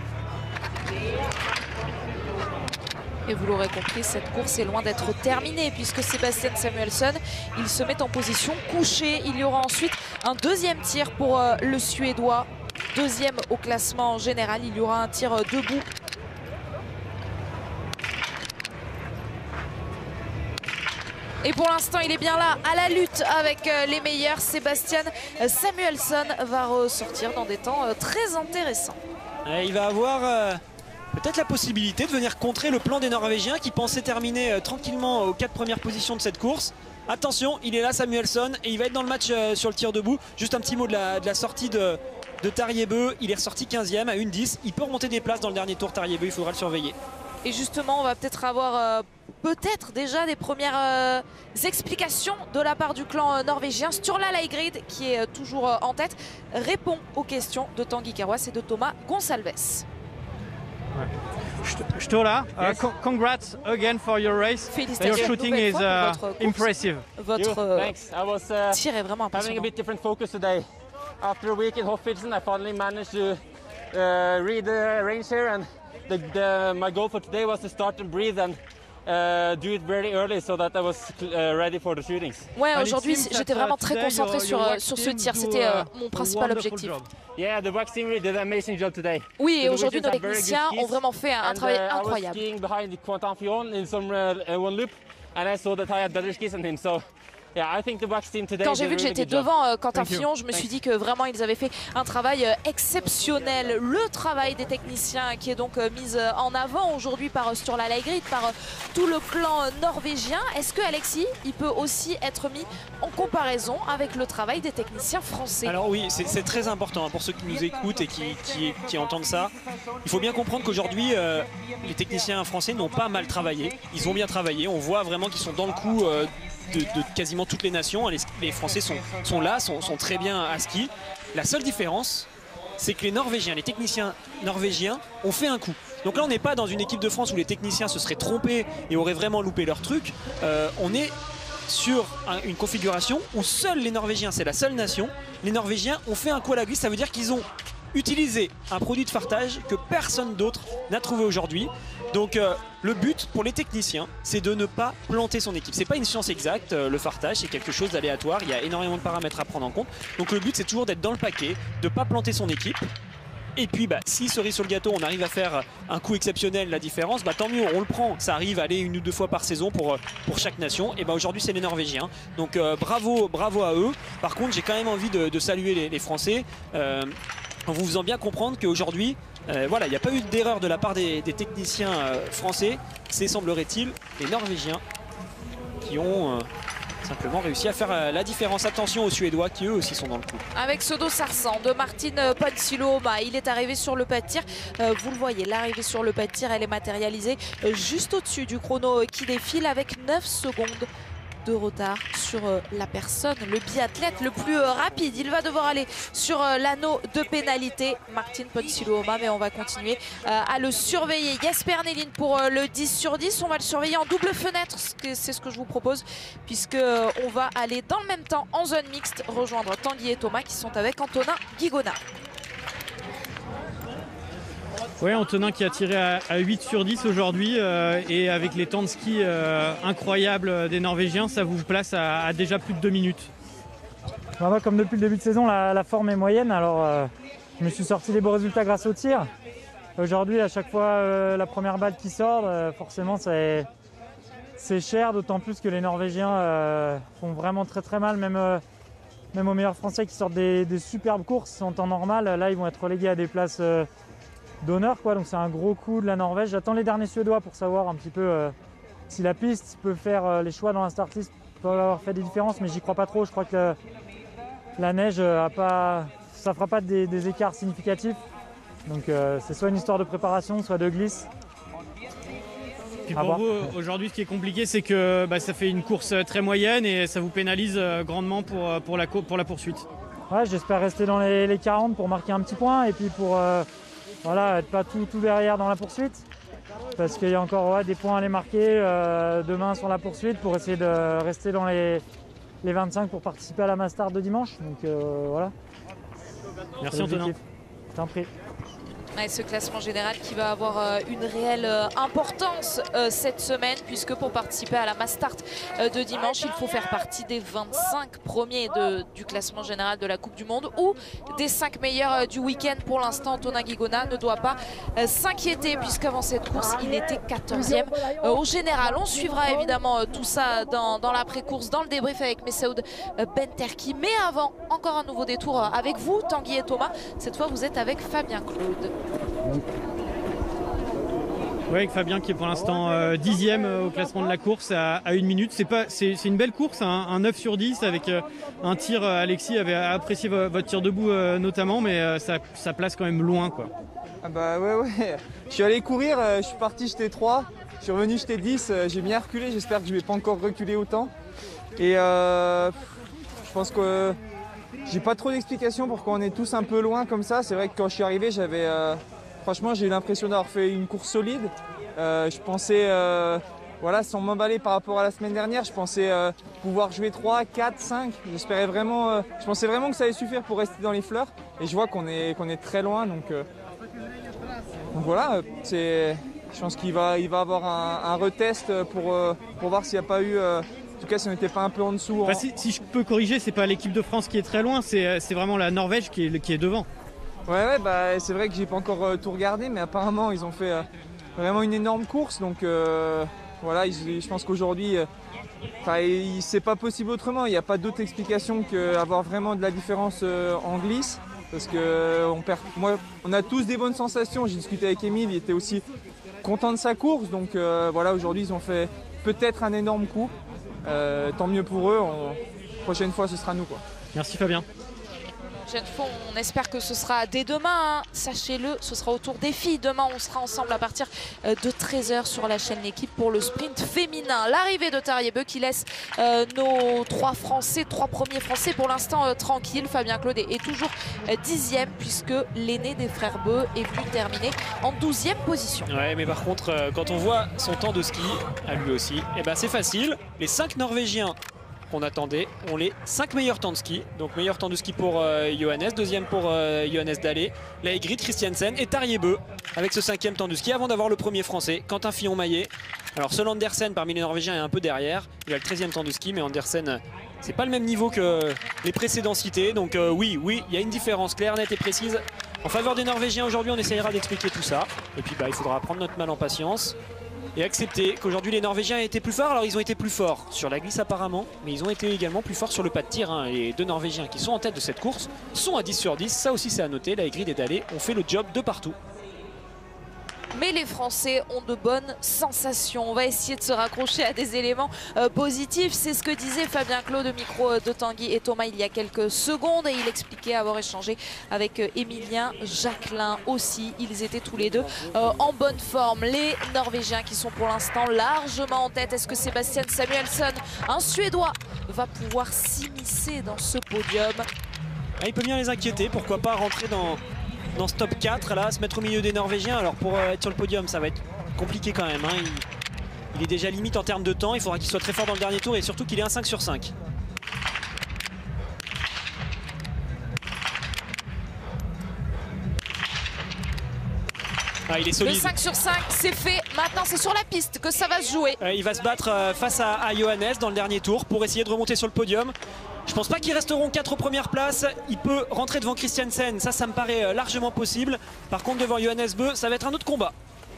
Et vous l'aurez compris, cette course est loin d'être terminée, puisque Sebastian Samuelsson, il se met en position couchée. Il y aura ensuite un 2e tir pour le Suédois, 2e au classement général. Il y aura un tir debout. Et pour l'instant, il est bien là, à la lutte avec les meilleurs. Sebastian Samuelsson va ressortir dans des temps très intéressants. Et il va avoir peut-être la possibilité de venir contrer le plan des Norvégiens qui pensaient terminer tranquillement aux 4 premières positions de cette course. Attention, il est là, Samuelsson, et il va être dans le match sur le tir debout. Juste un petit mot de la sortie de Tariebeu. Il est ressorti 15e à 1,10. Il peut remonter des places dans le dernier tour, Tariebeu, il faudra le surveiller. Et justement, on va peut-être avoir déjà des premières explications de la part du clan norvégien. Sturla Leigrid, qui est toujours en tête, répond aux questions de Tanguy Carrois et de Thomas Gonçalves. Sturla, congrats again for your race. Félicitations. Your shooting is impressive. Votre tir est vraiment impressionnant. Having a bit different focus today. After a week in Hoffidsen, I finally managed to read the range here, and my goal for today was to start and breathe and do it very early so that I was ready for the shootings. Ouais, aujourd'hui j'étais vraiment très concentré sur ce tir, c'était mon principal objectif. Yeah, the wax team really did an amazing job today. Oui, et aujourd'hui nos techniciens ont vraiment fait un travail incroyable. I was skiing behind Quentin Fillon in some one loop, and I saw that I had better skis than him, so yeah, I think the wax team today. Quand j'ai vu que j'étais devant Quentin Fillon, je me suis dit que vraiment ils avaient fait un travail exceptionnel. Le travail des techniciens qui est donc mis en avant aujourd'hui par Sturla Leigrid, par tout le clan norvégien. Est-ce que Alexis, il peut aussi être mis en comparaison avec le travail des techniciens français? Alors oui, c'est très important pour ceux qui nous écoutent et qui entendent ça. Il faut bien comprendre qu'aujourd'hui, les techniciens français n'ont pas mal travaillé. Ils ont bien travaillé. On voit vraiment qu'ils sont dans le coup de quasiment toutes les nations. Les Français sont là, sont très bien à ski. La seule différence, c'est que les techniciens norvégiens ont fait un coup. Donc là, on n'est pas dans une équipe de France où les techniciens se seraient trompés et auraient vraiment loupé leur truc. On est sur une configuration où seuls les Norvégiens, c'est la seule nation, les Norvégiens ont fait un coup à la glisse. Ça veut dire qu'ils ont utilisé un produit de fartage que personne d'autre n'a trouvé aujourd'hui. Donc le but pour les techniciens, c'est de ne pas planter son équipe. C'est pas une science exacte, le fartage, c'est quelque chose d'aléatoire. Il y a énormément de paramètres à prendre en compte. Donc le but, c'est toujours d'être dans le paquet, de ne pas planter son équipe. Et puis si cerise sur le gâteau, on arrive à faire un coup exceptionnel, la différence, tant mieux, on le prend. Ça arrive à aller 1 ou 2 fois par saison pour chaque nation. Et aujourd'hui, c'est les Norvégiens. Donc bravo à eux. Par contre, j'ai quand même envie de saluer les Français en vous faisant bien comprendre qu'aujourd'hui, voilà, il n'y a pas eu d'erreur de la part des techniciens français. C'est, semblerait-il, les Norvégiens qui ont simplement réussi à faire la différence. Attention aux Suédois qui eux aussi sont dans le coup. Avec ce dos sarsan de Martin Ponsiluoma, il est arrivé sur le pas de tir. Vous le voyez, l'arrivée sur le pas de tir, elle est matérialisée juste au-dessus du chrono qui défile avec 9 secondes de retard sur la personne, le biathlète le plus rapide. Il va devoir aller sur l'anneau de pénalité, Martin Ponsiluoma, mais on va continuer à le surveiller. Jesper Nelin pour le 10 sur 10. On va le surveiller en double fenêtre, c'est ce que je vous propose, puisque on va aller dans le même temps en zone mixte rejoindre Tanguy et Thomas qui sont avec Antonin Guigona. Oui, Antonin qui a tiré à 8 sur 10 aujourd'hui et avec les temps de ski incroyables des Norvégiens, ça vous place à déjà plus de 2 minutes. Moi, comme depuis le début de saison, la forme est moyenne, alors je me suis sorti des beaux résultats grâce au tir. Aujourd'hui, à chaque fois, la première balle qui sort, forcément, c'est cher, d'autant plus que les Norvégiens font vraiment très mal, même aux meilleurs Français qui sortent des superbes courses en temps normal. Là, ils vont être relégués à des places d'honneur, quoi. Donc c'est un gros coup de la Norvège. J'attends les derniers Suédois pour savoir un petit peu si la piste peut faire les choix dans la start list, peut avoir fait des différences, mais j'y crois pas trop. Je crois que la neige ça fera pas des écarts significatifs. Donc c'est soit une histoire de préparation, soit de glisse. Puis pour vous, aujourd'hui, ce qui est compliqué, c'est que ça fait une course très moyenne et ça vous pénalise grandement pour la poursuite. Ouais, j'espère rester dans les 40 pour marquer un petit point et puis pour être pas tout derrière dans la poursuite. Parce qu'il y a encore des points à aller marquer demain sur la poursuite pour essayer de rester dans les 25 pour participer à la Mastart de dimanche. Donc voilà. Merci Antonin. Je t'en prie. Et ce classement général qui va avoir une réelle importance cette semaine, puisque pour participer à la Mastart de dimanche, il faut faire partie des 25 premiers du classement général de la Coupe du Monde ou des 5 meilleurs du week-end. Pour l'instant, Antonin Guigona ne doit pas s'inquiéter, puisqu'avant cette course, il était 14e au général. On suivra évidemment tout ça dans l'après-course, dans le débrief avec Messaoud Benterki. Mais avant, encore un nouveau détour avec vous, Tanguy et Thomas. Cette fois, vous êtes avec Fabien Claude. Oui, avec Fabien qui est pour l'instant 10e au classement de la course à 1 minute. C'est une belle course, un 9 sur 10 avec un tir. Alexis avait apprécié votre tir debout notamment, mais ça place quand même loin, quoi. Ah bah ouais. Je suis allé courir, je suis parti jeter 3, je suis revenu jeter 10, j'ai bien reculé, j'espère que je vais pas encore reculer autant. Et je pense que j'ai pas trop d'explications pourquoi on est tous un peu loin comme ça. C'est vrai que quand je suis arrivé, franchement, j'ai eu l'impression d'avoir fait une course solide. Je pensais, sans m'emballer par rapport à la semaine dernière, je pensais pouvoir jouer 3, 4, 5. Je pensais vraiment que ça allait suffire pour rester dans les fleurs. Et je vois qu'on est très loin. Donc voilà, je pense qu'il va avoir un retest pour voir s'il n'y a pas eu... En tout cas, si on n'était pas un peu en dessous. Si je peux corriger, c'est pas l'équipe de France qui est très loin, c'est vraiment la Norvège qui est devant. Ouais, c'est vrai que j'ai pas encore tout regardé, mais apparemment ils ont fait vraiment une énorme course. Donc je pense qu'aujourd'hui, c'est pas possible autrement. Il n'y a pas d'autre explication qu'avoir vraiment de la différence en glisse. Parce que on a tous des bonnes sensations. J'ai discuté avec Émile, il était aussi content de sa course. Donc aujourd'hui ils ont fait peut-être un énorme coup. Tant mieux pour eux, prochaine fois ce sera nous, quoi. Merci Fabien. Prochaine fois, on espère que ce sera dès demain, Sachez-le, ce sera au tour des filles. Demain, on sera ensemble à partir de 13h sur la chaîne L'équipe pour le sprint féminin. L'arrivée de Tariebeu qui laisse nos 3 premiers Français pour l'instant tranquilles. Fabien Claude est toujours 10e puisque l'aîné des frères Beu est venu terminer en 12e position. Ouais, mais par contre, quand on voit son temps de ski, à lui aussi, c'est facile. Les 5 Norvégiens qu'on attendait ont les 5 meilleurs temps de ski. Donc meilleur temps de ski pour Johannes, deuxième pour Johannes Dalle, Laegrid, Christiansen et Tariebeu avec ce 5e temps de ski avant d'avoir le premier français, Quentin Fillon-Maillet. Alors seul Andersen parmi les Norvégiens est un peu derrière. Il a le 13e temps de ski, mais Andersen, c'est pas le même niveau que les précédents cités. Donc oui, il y a une différence claire, nette et précise en faveur des Norvégiens. Aujourd'hui, on essayera d'expliquer tout ça. Et puis il faudra prendre notre mal en patience et accepter qu'aujourd'hui les Norvégiens étaient plus forts. Alors ils ont été plus forts sur la glisse apparemment, mais ils ont été également plus forts sur le pas de tir. Les 2 Norvégiens qui sont en tête de cette course sont à 10 sur 10, ça aussi c'est à noter. Laegrid et Dalle ont fait le job de partout. Mais les Français ont de bonnes sensations. On va essayer de se raccrocher à des éléments positifs. C'est ce que disait Fabien Claude au micro de Tanguy et Thomas il y a quelques secondes. Et il expliquait avoir échangé avec Emilien Jacquelin aussi. Ils étaient tous les deux en bonne forme. Les Norvégiens qui sont pour l'instant largement en tête. Est-ce que Sébastien Samuelsson, un Suédois, va pouvoir s'immiscer dans ce podium? Il peut bien les inquiéter. Pourquoi pas rentrer dans ce top 4 là, se mettre au milieu des Norvégiens. Alors pour être sur le podium, ça va être compliqué quand même. Il est déjà limite en termes de temps. Il faudra qu'il soit très fort dans le dernier tour et surtout qu'il ait un 5 sur 5. Ah, il est Le solide. 5 sur 5, c'est fait. Maintenant, c'est sur la piste que ça va se jouer. Il va se battre face à Johannes dans le dernier tour pour essayer de remonter sur le podium. Je pense pas qu'ils resteront 4 premières places. Il peut rentrer devant Christiansen, ça me paraît largement possible. Par contre, devant Johannes Bö, ça va être un autre combat.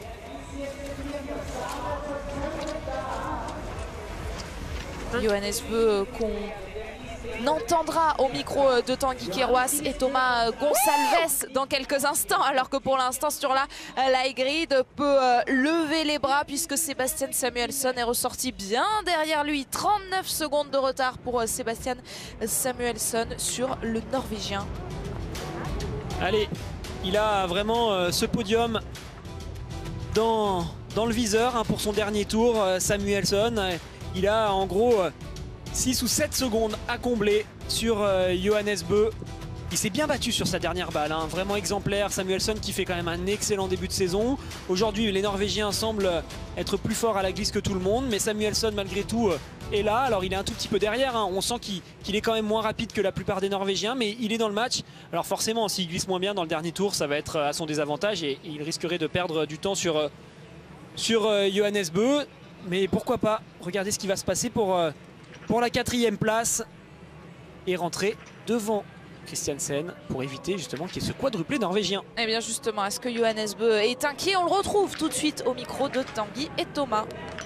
Johannes Bö qu'on entendra au micro de Tanguy Queiroz et Thomas Gonçalves dans quelques instants, alors que pour l'instant sur la Grid peut lever les bras puisque Sebastian Samuelsson est ressorti bien derrière lui. 39 secondes de retard pour Sebastian Samuelsson sur le Norvégien. Allez, il a vraiment ce podium dans le viseur pour son dernier tour, Samuelsson. Il a en gros 6 ou 7 secondes à combler sur Johannes Bö. Il s'est bien battu sur sa dernière balle, vraiment exemplaire. Samuelsson qui fait quand même un excellent début de saison. Aujourd'hui, les Norvégiens semblent être plus forts à la glisse que tout le monde, mais Samuelsson malgré tout est là. Alors il est un tout petit peu derrière, on sent qu'il est quand même moins rapide que la plupart des Norvégiens, mais il est dans le match. Alors forcément, s'il glisse moins bien dans le dernier tour, ça va être à son désavantage et il risquerait de perdre du temps sur Johannes Bö. Mais pourquoi pas, regardez ce qui va se passer pour la 4e place et rentrer devant Christiansen pour éviter justement qu'il y ait ce quadruplé norvégien. Et bien justement, est-ce que Johannes Bö est inquiet? On le retrouve tout de suite au micro de Tanguy et Thomas.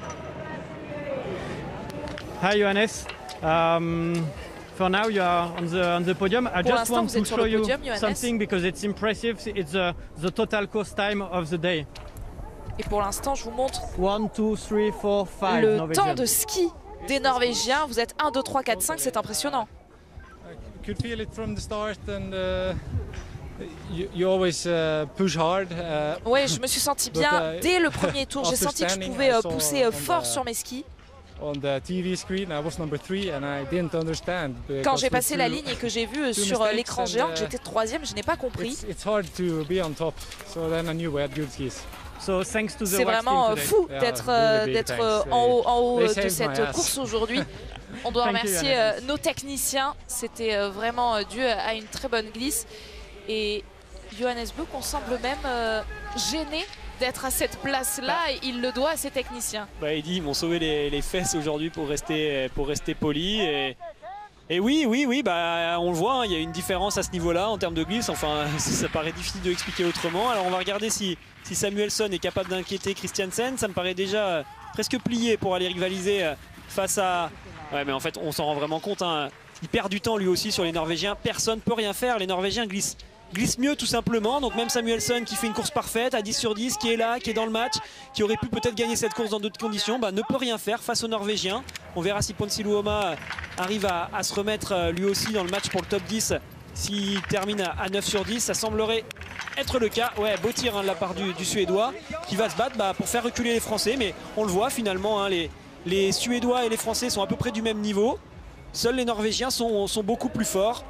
Hi Johannes. For now you are on the podium. I just want to show you something because it's impressive. It's the total course time of the day. Et pour l'instant, je vous montre 1, 2, 3, 4, 5 le temps de ski des Norvégiens. Vous êtes 1, 2, 3, 4, 5, c'est impressionnant. Could feel it from the start and you always push hard. Oui, je me suis senti bien dès le premier tour. J'ai senti que je pouvais pousser fort sur mes skis. Quand j'ai passé la ligne et que j'ai vu sur l'écran géant que j'étais 3e, je n'ai pas compris. C'est vraiment fou d'être en haut de cette course aujourd'hui. On doit remercier nos techniciens. C'était vraiment dû à une très bonne glisse. Et Johannes Bö qu'on semble même gêné d'être à cette place-là, et il le doit à ses techniciens. Il dit ils m'ont sauvé les fesses aujourd'hui pour rester poli. Et oui, on le voit, il y a une différence à ce niveau-là en termes de glisse. Enfin, ça paraît difficile de l'expliquer autrement. Alors on va regarder si Samuelsson est capable d'inquiéter Christiansen. Ça me paraît déjà presque plié pour aller rivaliser face à... Ouais, mais en fait, on s'en rend vraiment compte. Il perd du temps lui aussi sur les Norvégiens. Personne ne peut rien faire. Les Norvégiens glissent mieux tout simplement. Donc même Samuelsson qui fait une course parfaite à 10 sur 10, qui est là, qui est dans le match, qui aurait pu peut-être gagner cette course dans d'autres conditions, ne peut rien faire face aux Norvégiens. On verra si Ponsi Luoma arrive à se remettre lui aussi dans le match pour le top 10. S'il termine à 9 sur 10, ça semblerait être le cas. Ouais, beau tir de la part du Suédois qui va se battre pour faire reculer les Français. Mais on le voit finalement, les Suédois et les Français sont à peu près du même niveau. Seuls les Norvégiens sont beaucoup plus forts.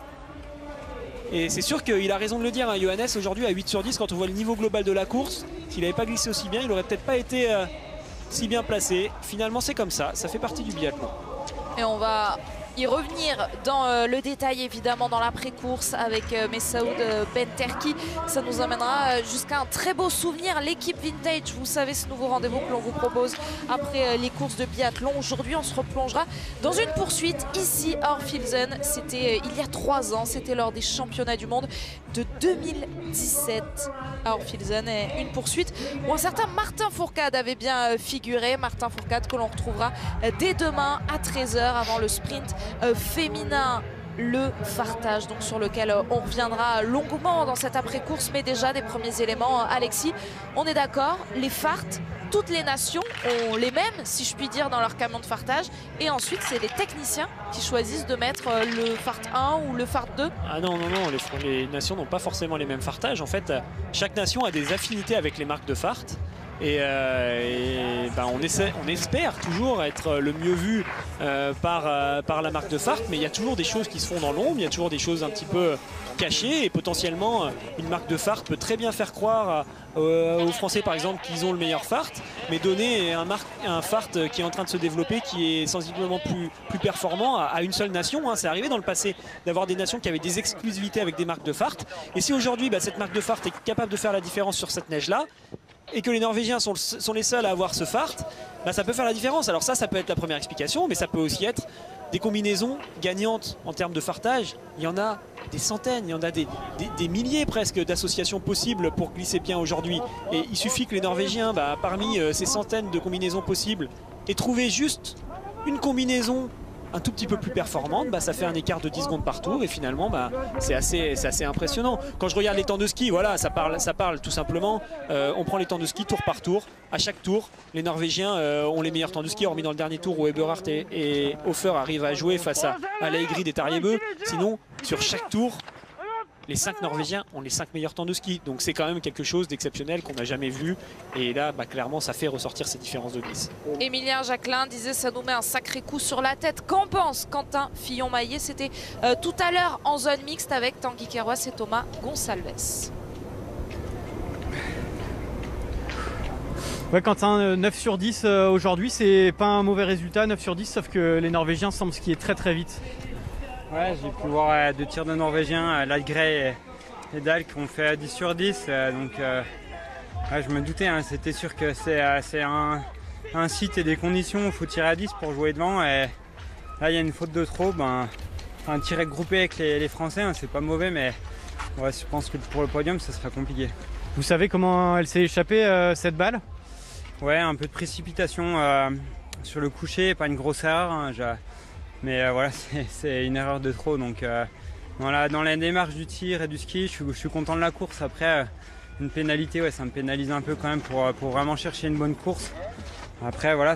Et c'est sûr qu'il a raison de le dire, Johannes, aujourd'hui à 8 sur 10, quand on voit le niveau global de la course, s'il n'avait pas glissé aussi bien, il n'aurait peut-être pas été si bien placé. Finalement, c'est comme ça fait partie du biathlon. Et on va y revenir dans le détail, évidemment, dans l'après-course avec Messaoud Benterki. Ça nous amènera jusqu'à un très beau souvenir. L'équipe Vintage, vous savez, ce nouveau rendez-vous que l'on vous propose après les courses de biathlon. Aujourd'hui, on se replongera dans une poursuite ici à Orfilsen. C'était il y a 3 ans, c'était lors des championnats du monde de 2017 à Orfilsen. Et une poursuite où un certain Martin Fourcade avait bien figuré. Martin Fourcade que l'on retrouvera dès demain à 13 h avant le sprint féminin, le fartage, donc sur lequel on reviendra longuement dans cette après-course. Mais déjà des premiers éléments, Alexis, on est d'accord, les farts, toutes les nations ont les mêmes, si je puis dire, dans leur camion de fartage, et ensuite c'est les techniciens qui choisissent de mettre le fart 1 ou le fart 2. Ah non, les nations n'ont pas forcément les mêmes fartages. En fait, chaque nation a des affinités avec les marques de fart. Et on espère toujours être le mieux vu par la marque de fart, mais il y a toujours des choses qui se font dans l'ombre, il y a toujours des choses un petit peu cachées, et potentiellement une marque de fart peut très bien faire croire aux Français par exemple qu'ils ont le meilleur fart, mais donner un fart qui est en train de se développer, qui est sensiblement plus performant à une seule nation. Hein. C'est arrivé dans le passé d'avoir des nations qui avaient des exclusivités avec des marques de fart. Et si aujourd'hui cette marque de fart est capable de faire la différence sur cette neige-là, et que les Norvégiens sont les seuls à avoir ce fart, ça peut faire la différence. Alors ça peut être la première explication, mais ça peut aussi être des combinaisons gagnantes en termes de fartage. Il y en a des centaines, il y en a des milliers presque d'associations possibles pour glisser bien aujourd'hui. Et il suffit que les Norvégiens, parmi ces centaines de combinaisons possibles, aient trouvé juste une combinaison un tout petit peu plus performante, ça fait un écart de 10 secondes par tour et finalement c'est assez impressionnant. Quand je regarde les temps de ski, voilà, ça parle tout simplement. On prend les temps de ski tour par tour. À chaque tour, les Norvégiens ont les meilleurs temps de ski, hormis dans le dernier tour où Eberhardt et Hofer arrivent à jouer face à Laegrid et Tarjebø. Sinon, sur chaque tour, les 5 Norvégiens ont les 5 meilleurs temps de ski. Donc c'est quand même quelque chose d'exceptionnel qu'on n'a jamais vu. Et là, clairement, ça fait ressortir ces différences de glisse. Émilien Jacquelin disait ça nous met un sacré coup sur la tête. Qu'en pense Quentin Fillon-Maillet? C'était tout à l'heure en zone mixte avec Tanguy Queiroz et Thomas Gonçalves. Ouais, Quentin, 9 sur 10 aujourd'hui, c'est pas un mauvais résultat, 9 sur 10, sauf que les Norvégiens semblent skier très très vite. Ouais, j'ai pu voir 2 tirs de Norvégiens, Lagrey et Dahl qui ont fait 10 sur 10. Je me doutais, hein, c'était sûr que c'est un site et des conditions où il faut tirer à 10 pour jouer devant. Et là, il y a une faute de trop. Tirer groupé avec les Français, hein, c'est pas mauvais, mais ouais, je pense que pour le podium, ça sera compliqué. Vous savez comment elle s'est échappée, cette balle? Ouais, un peu de précipitation sur le coucher, pas une grosse erreur. Hein, mais voilà, c'est une erreur de trop. Donc dans la démarche du tir et du ski, je suis content de la course. Après, une pénalité, ouais, ça me pénalise un peu quand même pour vraiment chercher une bonne course. Après, voilà,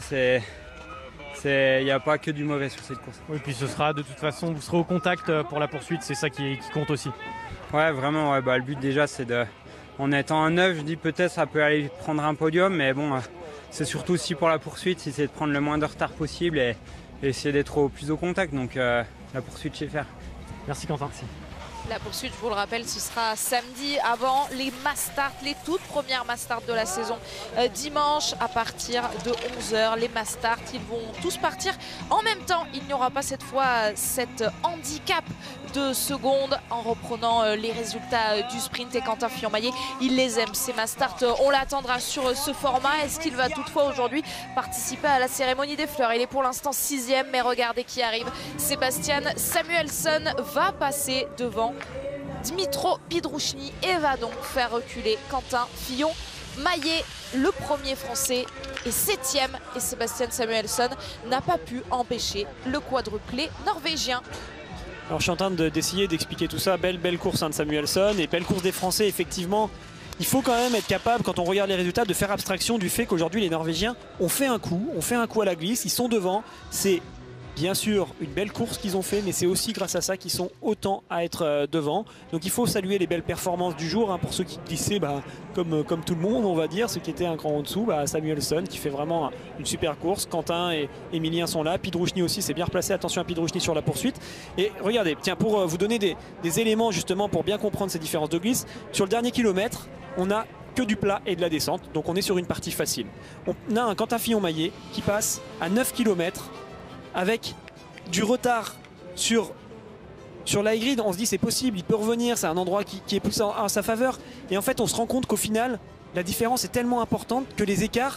il n'y a pas que du mauvais sur cette course. Oui, puis ce sera de toute façon, vous serez au contact pour la poursuite, c'est ça qui compte aussi. Ouais, vraiment, ouais, le but déjà, c'est en étant un 9, je dis peut-être ça peut aller prendre un podium, mais bon, c'est surtout aussi pour la poursuite, c'est de prendre le moins de retard possible et essayer d'être plus au contact. Donc la poursuite, je sais faire. Merci Quentin. Merci. La poursuite, je vous le rappelle, ce sera samedi avant les mass start, les toutes premières mass start de la saison. Dimanche à partir de 11 h, les mass start, ils vont tous partir en même temps. Il n'y aura pas cette fois cet handicap de secondes en reprenant les résultats du sprint. Et Quentin Fillon-Maillet, il les aime, ces mass start. On l'attendra sur ce format. Est-ce qu'il va toutefois aujourd'hui participer à la cérémonie des fleurs? Il est pour l'instant 6e, mais regardez qui arrive. Sébastien Samuelsson va passer devant Dmitro Pidrouchny et va donc faire reculer Quentin Fillon-Maillet. Le premier français est 7e et Sébastien Samuelsson n'a pas pu empêcher le quadruplé norvégien. Alors je suis en train d'essayer d'expliquer tout ça. Belle course de Samuelsson et belle course des Français, effectivement. Il faut quand même être capable, quand on regarde les résultats, de faire abstraction du fait qu'aujourd'hui les Norvégiens ont fait un coup à la glisse, ils sont devant. C'est bien sûr une belle course qu'ils ont fait, mais c'est aussi grâce à ça qu'ils sont autant à être devant. Donc il faut saluer les belles performances du jour, hein, pour ceux qui glissaient comme tout le monde, on va dire, ceux qui étaient un cran en dessous. Samuelsson qui fait vraiment une super course, Quentin et Émilien sont là, Pidrouchny aussi s'est bien replacé, attention à Pidrouchny sur la poursuite. Et regardez, tiens, pour vous donner des éléments justement pour bien comprendre ces différences de glisse, sur le dernier kilomètre, on a que du plat et de la descente, donc on est sur une partie facile. On a un Quentin Fillon-Maillet qui passe à 9 km avec du retard sur Laegrid. On se dit c'est possible, il peut revenir, c'est un endroit qui est poussé en sa faveur. Et en fait on se rend compte qu'au final la différence est tellement importante que les écarts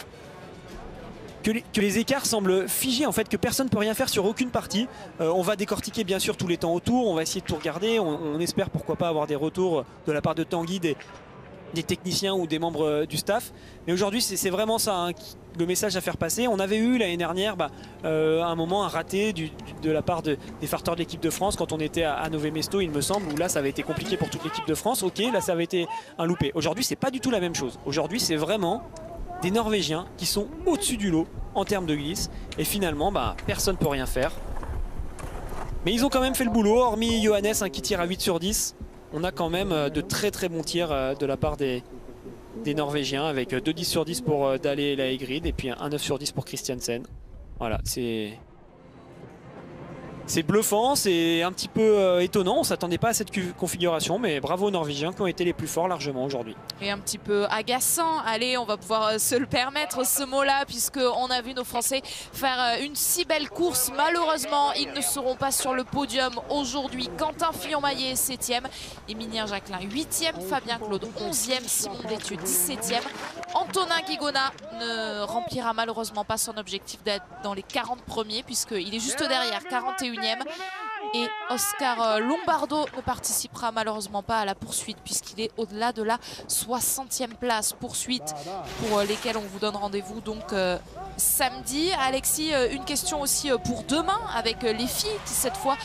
semblent figés, en fait, que personne ne peut rien faire sur aucune partie. On va décortiquer bien sûr tous les temps autour, on va essayer de tout regarder, on espère pourquoi pas avoir des retours de la part de Tanguy, des techniciens ou des membres du staff. Mais aujourd'hui c'est vraiment ça, hein, le message à faire passer. On avait eu l'année dernière un moment, un raté de la part des farteurs de l'équipe de France quand on était à Nové Mesto, il me semble, où là ça avait été compliqué pour toute l'équipe de France. Ok, là ça avait été un loupé. Aujourd'hui c'est pas du tout la même chose. Aujourd'hui c'est vraiment des Norvégiens qui sont au-dessus du lot en termes de glisse et finalement personne ne peut rien faire. Mais ils ont quand même fait le boulot, hormis Johannes, hein, qui tire à 8 sur 10. On a quand même de très très bons tirs de la part des Norvégiens, avec 2 10 sur 10 pour Dahle et Laegrid et puis un 9 sur 10 pour Christiansen. Voilà, c'est c'est bluffant, c'est un petit peu étonnant. On ne s'attendait pas à cette configuration, mais bravo aux Norvégiens qui ont été les plus forts largement aujourd'hui. Et un petit peu agaçant. Allez, on va pouvoir se le permettre ce mot-là, puisqu'on a vu nos Français faire une si belle course. Malheureusement, ils ne seront pas sur le podium aujourd'hui. Quentin Fillon-Maillet, 7e. Émilien Jacquelin, 8e. Fabien Claude, 11e. Simon Détieux, 17e. Antonin Guigona ne remplira malheureusement pas son objectif d'être dans les 40 premiers, puisqu'il est juste derrière, 41e. Et Oscar Lombardo ne participera malheureusement pas à la poursuite, puisqu'il est au-delà de la 60e place. Poursuite pour lesquelles on vous donne rendez-vous donc samedi. Alexis, une question aussi pour demain avec les filles qui cette fois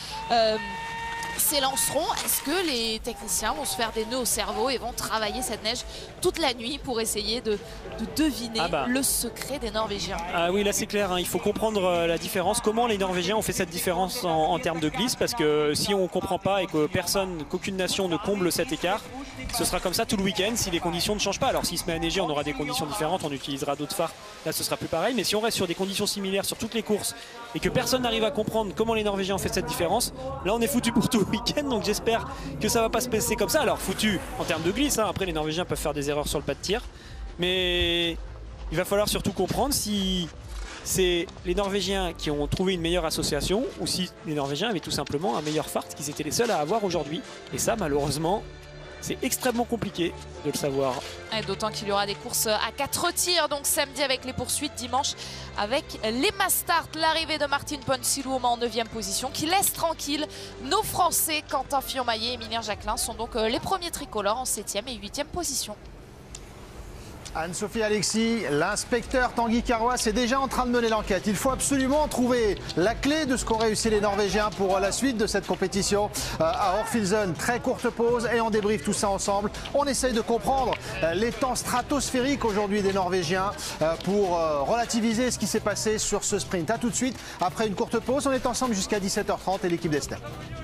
s'élanceront. Est-ce que les techniciens vont se faire des nœuds au cerveau et vont travailler cette neige toute la nuit pour essayer de deviner le secret des Norvégiens? Ah oui, là c'est clair, hein, il faut comprendre la différence. Comment les Norvégiens ont fait cette différence en termes de glisse, parce que si on ne comprend pas et qu'aucune nation ne comble cet écart, ce sera comme ça tout le week-end si les conditions ne changent pas. Alors s'il se met à neiger, on aura des conditions différentes, on utilisera d'autres phares, là ce sera plus pareil. Mais si on reste sur des conditions similaires sur toutes les courses et que personne n'arrive à comprendre comment les Norvégiens ont fait cette différence, là on est foutu pour tout le week-end. Donc j'espère que ça va pas se passer comme ça. Alors foutu en termes de glisse, hein. Après les Norvégiens peuvent faire des erreurs sur le pas de tir, mais il va falloir surtout comprendre si c'est les Norvégiens qui ont trouvé une meilleure association ou si les Norvégiens avaient tout simplement un meilleur fart qu'ils étaient les seuls à avoir aujourd'hui. Et ça malheureusement c'est extrêmement compliqué de le savoir. D'autant qu'il y aura des courses à 4 tirs, donc samedi avec les poursuites, dimanche avec les Mastart. L'arrivée de Martin Ponsiluoma en 9e position qui laisse tranquille nos Français. Quentin Fillon-Maillet et Émilien Jacquelin sont donc les premiers tricolores en 7e et 8e position. Anne-Sophie Alexis, l'inspecteur Tanguy Carrois est déjà en train de mener l'enquête. Il faut absolument trouver la clé de ce qu'ont réussi les Norvégiens pour la suite de cette compétition à Orfilsen. Très courte pause et on débriefe tout ça ensemble. On essaye de comprendre les temps stratosphériques aujourd'hui des Norvégiens pour relativiser ce qui s'est passé sur ce sprint. A tout de suite, après une courte pause, on est ensemble jusqu'à 17h30 et l'équipe d'Estelle.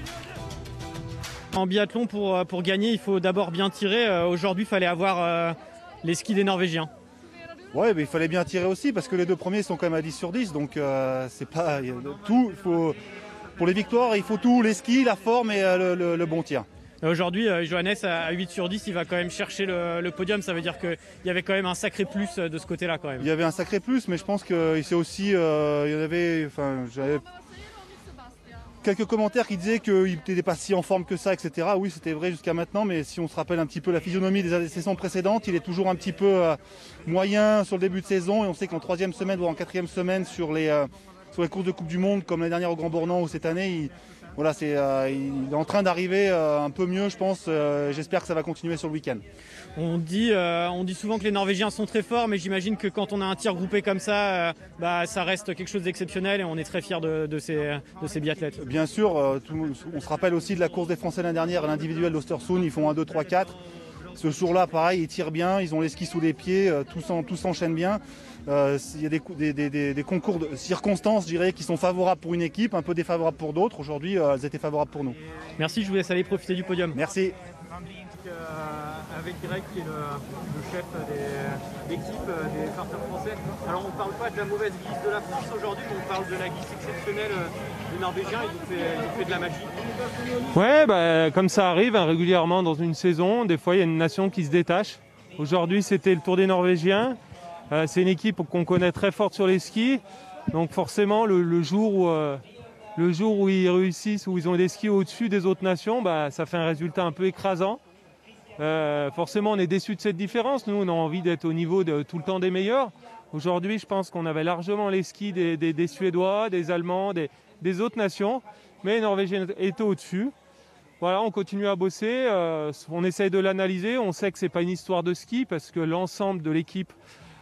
En biathlon, pour gagner, il faut d'abord bien tirer. Aujourd'hui, il fallait avoir les skis des Norvégiens. Ouais, mais il fallait bien tirer aussi parce que les deux premiers sont quand même à 10 sur 10. Donc c'est pas tout. Pour les victoires, il faut tout, les skis, la forme et le bon tir. Aujourd'hui, Johannes à 8 sur 10, il va quand même chercher le podium. Ça veut dire qu'il y avait quand même un sacré plus de ce côté-là quand même. Il y avait un sacré plus, mais je pense qu'il s'est aussi, il y en avait, j'avais quelques commentaires qui disaient qu'il n'était pas si en forme que ça, etc. Oui, c'était vrai jusqu'à maintenant, mais si on se rappelle un petit peu la physionomie des saisons précédentes, il est toujours un petit peu moyen sur le début de saison. Et on sait qu'en 3e semaine ou en 4e semaine sur les courses de Coupe du Monde, comme l'année dernière au Grand Bornand ou cette année, il est en train d'arriver un peu mieux, je pense. J'espère que ça va continuer sur le week-end. On dit souvent que les Norvégiens sont très forts, mais j'imagine que quand on a un tir groupé comme ça, ça reste quelque chose d'exceptionnel et on est très fiers de ces biathlètes. Bien sûr, on se rappelle aussi de la course des Français l'année dernière, l'individuel d'Ostersund, ils font 1, 2, 3, 4. Ce jour-là, pareil, ils tirent bien, ils ont les skis sous les pieds, tout s'enchaîne bien. Il y a des concours de circonstances, je dirais, qui sont favorables pour une équipe, un peu défavorables pour d'autres. Aujourd'hui, elles étaient favorables pour nous. Merci, je vous laisse aller profiter du podium. Merci. Avec Greg qui est le chef de l'équipe des farteurs français. Alors on ne parle pas de la mauvaise glisse de la France aujourd'hui, mais on parle de la glisse exceptionnelle des Norvégiens. Ils ont fait de la magie. Ouais, comme ça arrive régulièrement dans une saison, des fois il y a une nation qui se détache. Aujourd'hui c'était le Tour des Norvégiens. C'est une équipe qu'on connaît très forte sur les skis. Donc forcément le jour où ils réussissent, où ils ont des skis au-dessus des autres nations, ça fait un résultat un peu écrasant. Forcément on est déçus de cette différence. Nous on a envie d'être au niveau tout le temps des meilleurs. Aujourd'hui je pense qu'on avait largement les skis des Suédois, des Allemands, des autres nations, mais les Norvégiens étaient au-dessus. Voilà, on continue à bosser, on essaye de l'analyser. On sait que c'est pas une histoire de ski parce que l'ensemble de l'équipe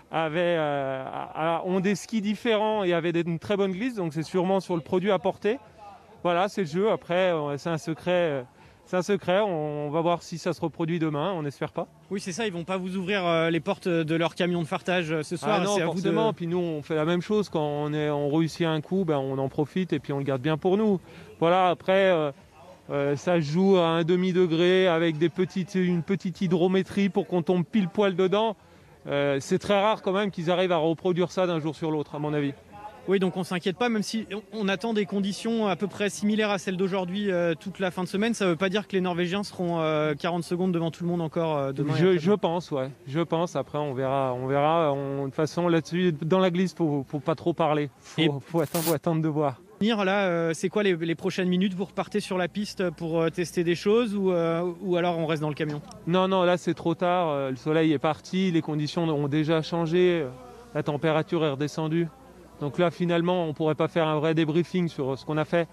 ont des skis différents et avaient une très bonne glisse, donc c'est sûrement sur le produit apporté. Voilà, c'est le jeu. Après c'est un secret. On va voir si ça se reproduit demain, on n'espère pas. Oui, c'est ça, ils vont pas vous ouvrir les portes de leur camion de fartage ce soir. Ah non, forcément. Puis nous, on fait la même chose. Quand on réussit un coup, on en profite et puis on le garde bien pour nous. Voilà, après, ça se joue à un demi-degré avec une petite hydrométrie pour qu'on tombe pile poil dedans. C'est très rare quand même qu'ils arrivent à reproduire ça d'un jour sur l'autre, à mon avis. Oui, donc on ne s'inquiète pas, même si on attend des conditions à peu près similaires à celles d'aujourd'hui toute la fin de semaine. Ça ne veut pas dire que les Norvégiens seront 40 secondes devant tout le monde encore demain. Je pense, ouais. Je pense. Après, on verra. De toute façon, là-dessus, dans la glisse, faut pas trop parler. Faut attendre de voir. Là, c'est quoi les prochaines minutes? Vous repartez sur la piste pour tester des choses ou alors on reste dans le camion? Non, là c'est trop tard. Le soleil est parti, les conditions ont déjà changé, la température est redescendue. Donc là, finalement, on ne pourrait pas faire un vrai débriefing sur ce qu'on a fait.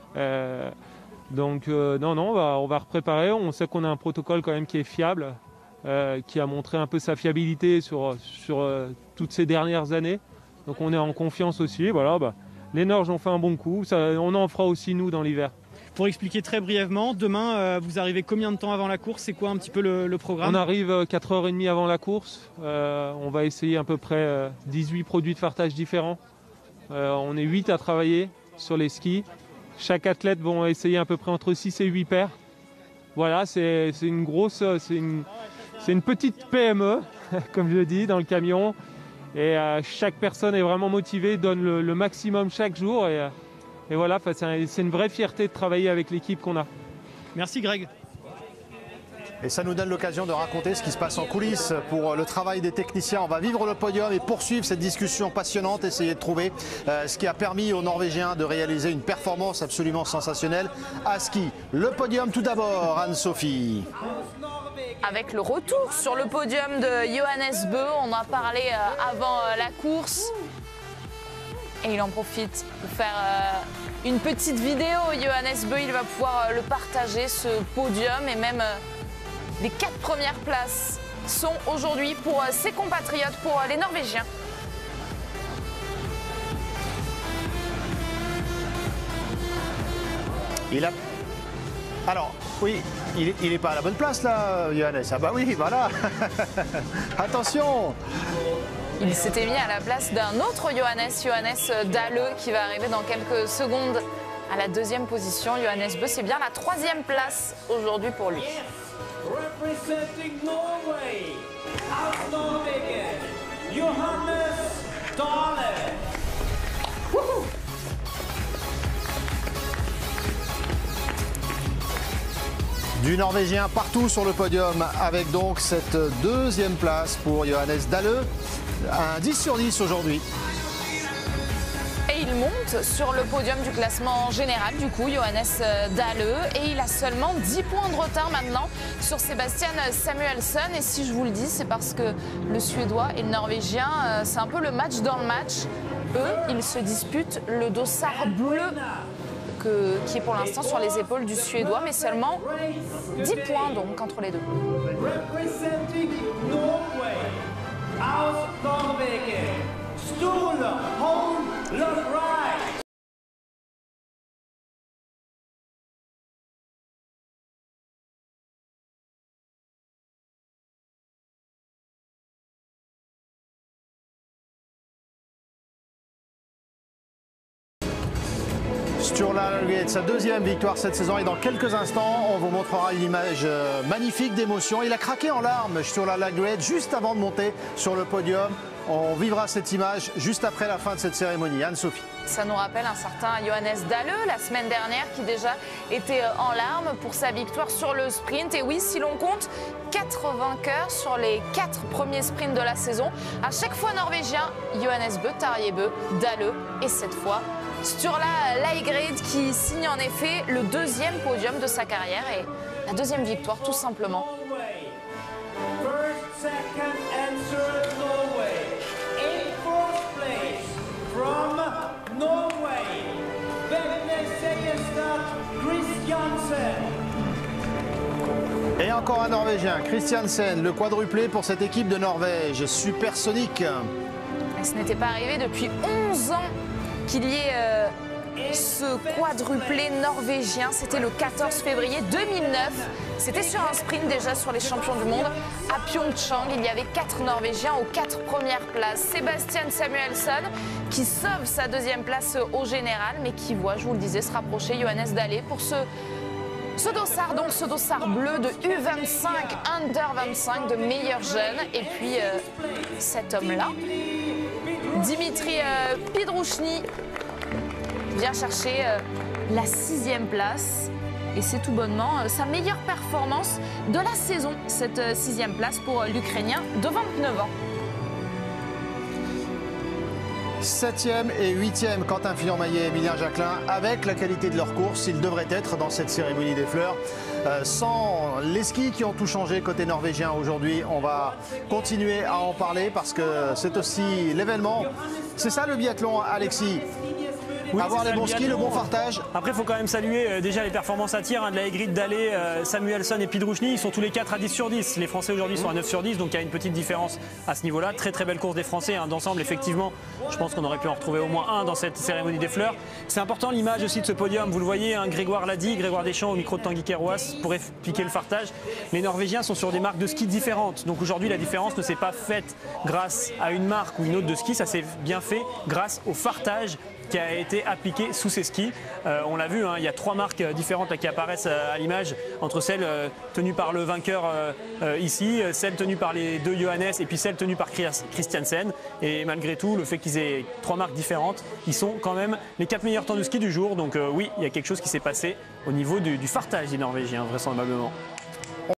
Non, on va repréparer. On sait qu'on a un protocole quand même qui est fiable, qui a montré un peu sa fiabilité sur toutes ces dernières années. Donc on est en confiance aussi. Voilà, les Norges ont fait un bon coup. On en fera aussi, nous, dans l'hiver. Pour expliquer très brièvement, demain, vous arrivez combien de temps avant la course? C'est quoi un petit peu le programme? On arrive 4h30 avant la course. On va essayer à peu près 18 produits de fartage différents. On est 8 à travailler sur les skis. Chaque athlète va essayer à peu près entre 6 et 8 paires. Voilà, c'est une petite PME, comme je dis, dans le camion. Et chaque personne est vraiment motivée, donne le maximum chaque jour. Et voilà, c'est une vraie fierté de travailler avec l'équipe qu'on a. Merci Greg. Et ça nous donne l'occasion de raconter ce qui se passe en coulisses pour le travail des techniciens. On va vivre le podium et poursuivre cette discussion passionnante, essayer de trouver ce qui a permis aux Norvégiens de réaliser une performance absolument sensationnelle à ski. Le podium tout d'abord, Anne-Sophie. Avec le retour sur le podium de Johannes Bö, on en a parlé avant la course. Et il en profite pour faire une petite vidéo. Johannes Bö, il va pouvoir le partager, ce podium, et même les 4 premières places sont aujourd'hui pour ses compatriotes, pour les Norvégiens. Alors, oui, il n'est pas à la bonne place là, Johannes. Ah bah oui, voilà. Attention. Il s'était mis à la place d'un autre Johannes Dahle, qui va arriver dans quelques secondes à la 2e position. Johannes Bö, c'est bien la 3e place aujourd'hui pour lui. Representing Norway, aus Norwegen, Johannes Dahle. Du Norvégien partout sur le podium, avec donc cette 2e place pour Johannes Dahle. Un 10 sur 10 aujourd'hui. Et il monte sur le podium du classement général, du coup, Johannes Dahle. Et il a seulement 10 points de retard maintenant sur Sebastian Samuelsson. Et si je vous le dis, c'est parce que le Suédois et le Norvégien, c'est un peu le match dans le match. Eux, ils se disputent le dossard bleu qui est pour l'instant sur les épaules du Suédois, mais seulement 10 points donc entre les deux. Representing Norway, aus Norwegen, Sturle Holm Løkreid. Sturla Løkreid, sa 2e victoire cette saison, et dans quelques instants, on vous montrera une image magnifique d'émotion. Il a craqué en larmes, Sturla Løkreid, juste avant de monter sur le podium. On vivra cette image juste après la fin de cette cérémonie. Anne-Sophie. Ça nous rappelle un certain Johannes Dahle la semaine dernière qui déjà était en larmes pour sa victoire sur le sprint. Et oui, si l'on compte 4 vainqueurs sur les 4 premiers sprints de la saison, à chaque fois norvégien, Johannes Bö, Tarjei Bø, Dahle et cette fois Sturla Løkreid qui signe en effet le 2e podium de sa carrière et la 2e victoire tout simplement. First, second, and third Norway. In 4th place from Norway, Benne Seierstad Christiansen. Et encore un Norvégien, Christiansen, le quadruplé pour cette équipe de Norvège, supersonique. Et ce n'était pas arrivé depuis 11 ans qu'il y ait ce quadruplé norvégien. C'était le 14 février 2009. C'était sur un sprint déjà sur les champions du monde. À Pyeongchang, il y avait 4 Norvégiens aux 4 premières places. Sebastian Samuelsson qui sauve sa 2e place au général, mais qui voit, je vous le disais, se rapprocher Johannes Dahle pour ce dossard, donc ce dossard bleu de U25, Under 25, de meilleurs jeunes. Et puis cet homme-là, Dimitri Pidrouchny vient chercher la 6e place. Et c'est tout bonnement sa meilleure performance de la saison, cette 6e place pour l'Ukrainien de 29 ans. 7e et 8e, Quentin Fillon-Maillet et Emilien Jacquelin, avec la qualité de leur course, ils devraient être dans cette cérémonie des fleurs. Sans les skis qui ont tout changé côté norvégien aujourd'hui, on va continuer à en parler parce que c'est aussi l'événement. C'est ça le biathlon, Alexis. Oui, avoir les bons skis, le bon fartage. Après, il faut quand même saluer déjà les performances à tir de la Aigrid, Dallé, Samuelsson et Pidrouchny. Ils sont tous les 4 à 10 sur 10. Les Français aujourd'hui sont à 9 sur 10, donc il y a une petite différence à ce niveau-là. Très très belle course des Français d'ensemble, effectivement. Je pense qu'on aurait pu en retrouver au moins un dans cette cérémonie des fleurs. C'est important l'image aussi de ce podium. Vous le voyez, Grégoire l'a dit, Grégoire Deschamps au micro de Tanguy Kerouas pour expliquer le fartage. Les Norvégiens sont sur des marques de ski différentes. Donc aujourd'hui, la différence ne s'est pas faite grâce à une marque ou une autre de ski. Ça s'est bien fait grâce au fartage qui a été appliqué sous ces skis. On l'a vu, il y a 3 marques différentes qui apparaissent à l'image, entre celles tenues par le vainqueur ici, celle tenue par les 2 Johannes et puis celle tenue par Christiansen. Et malgré tout, le fait qu'ils aient 3 marques différentes, ils sont quand même les 4 meilleurs temps de ski du jour. Donc oui, il y a quelque chose qui s'est passé au niveau du fartage des Norvégiens, vraisemblablement.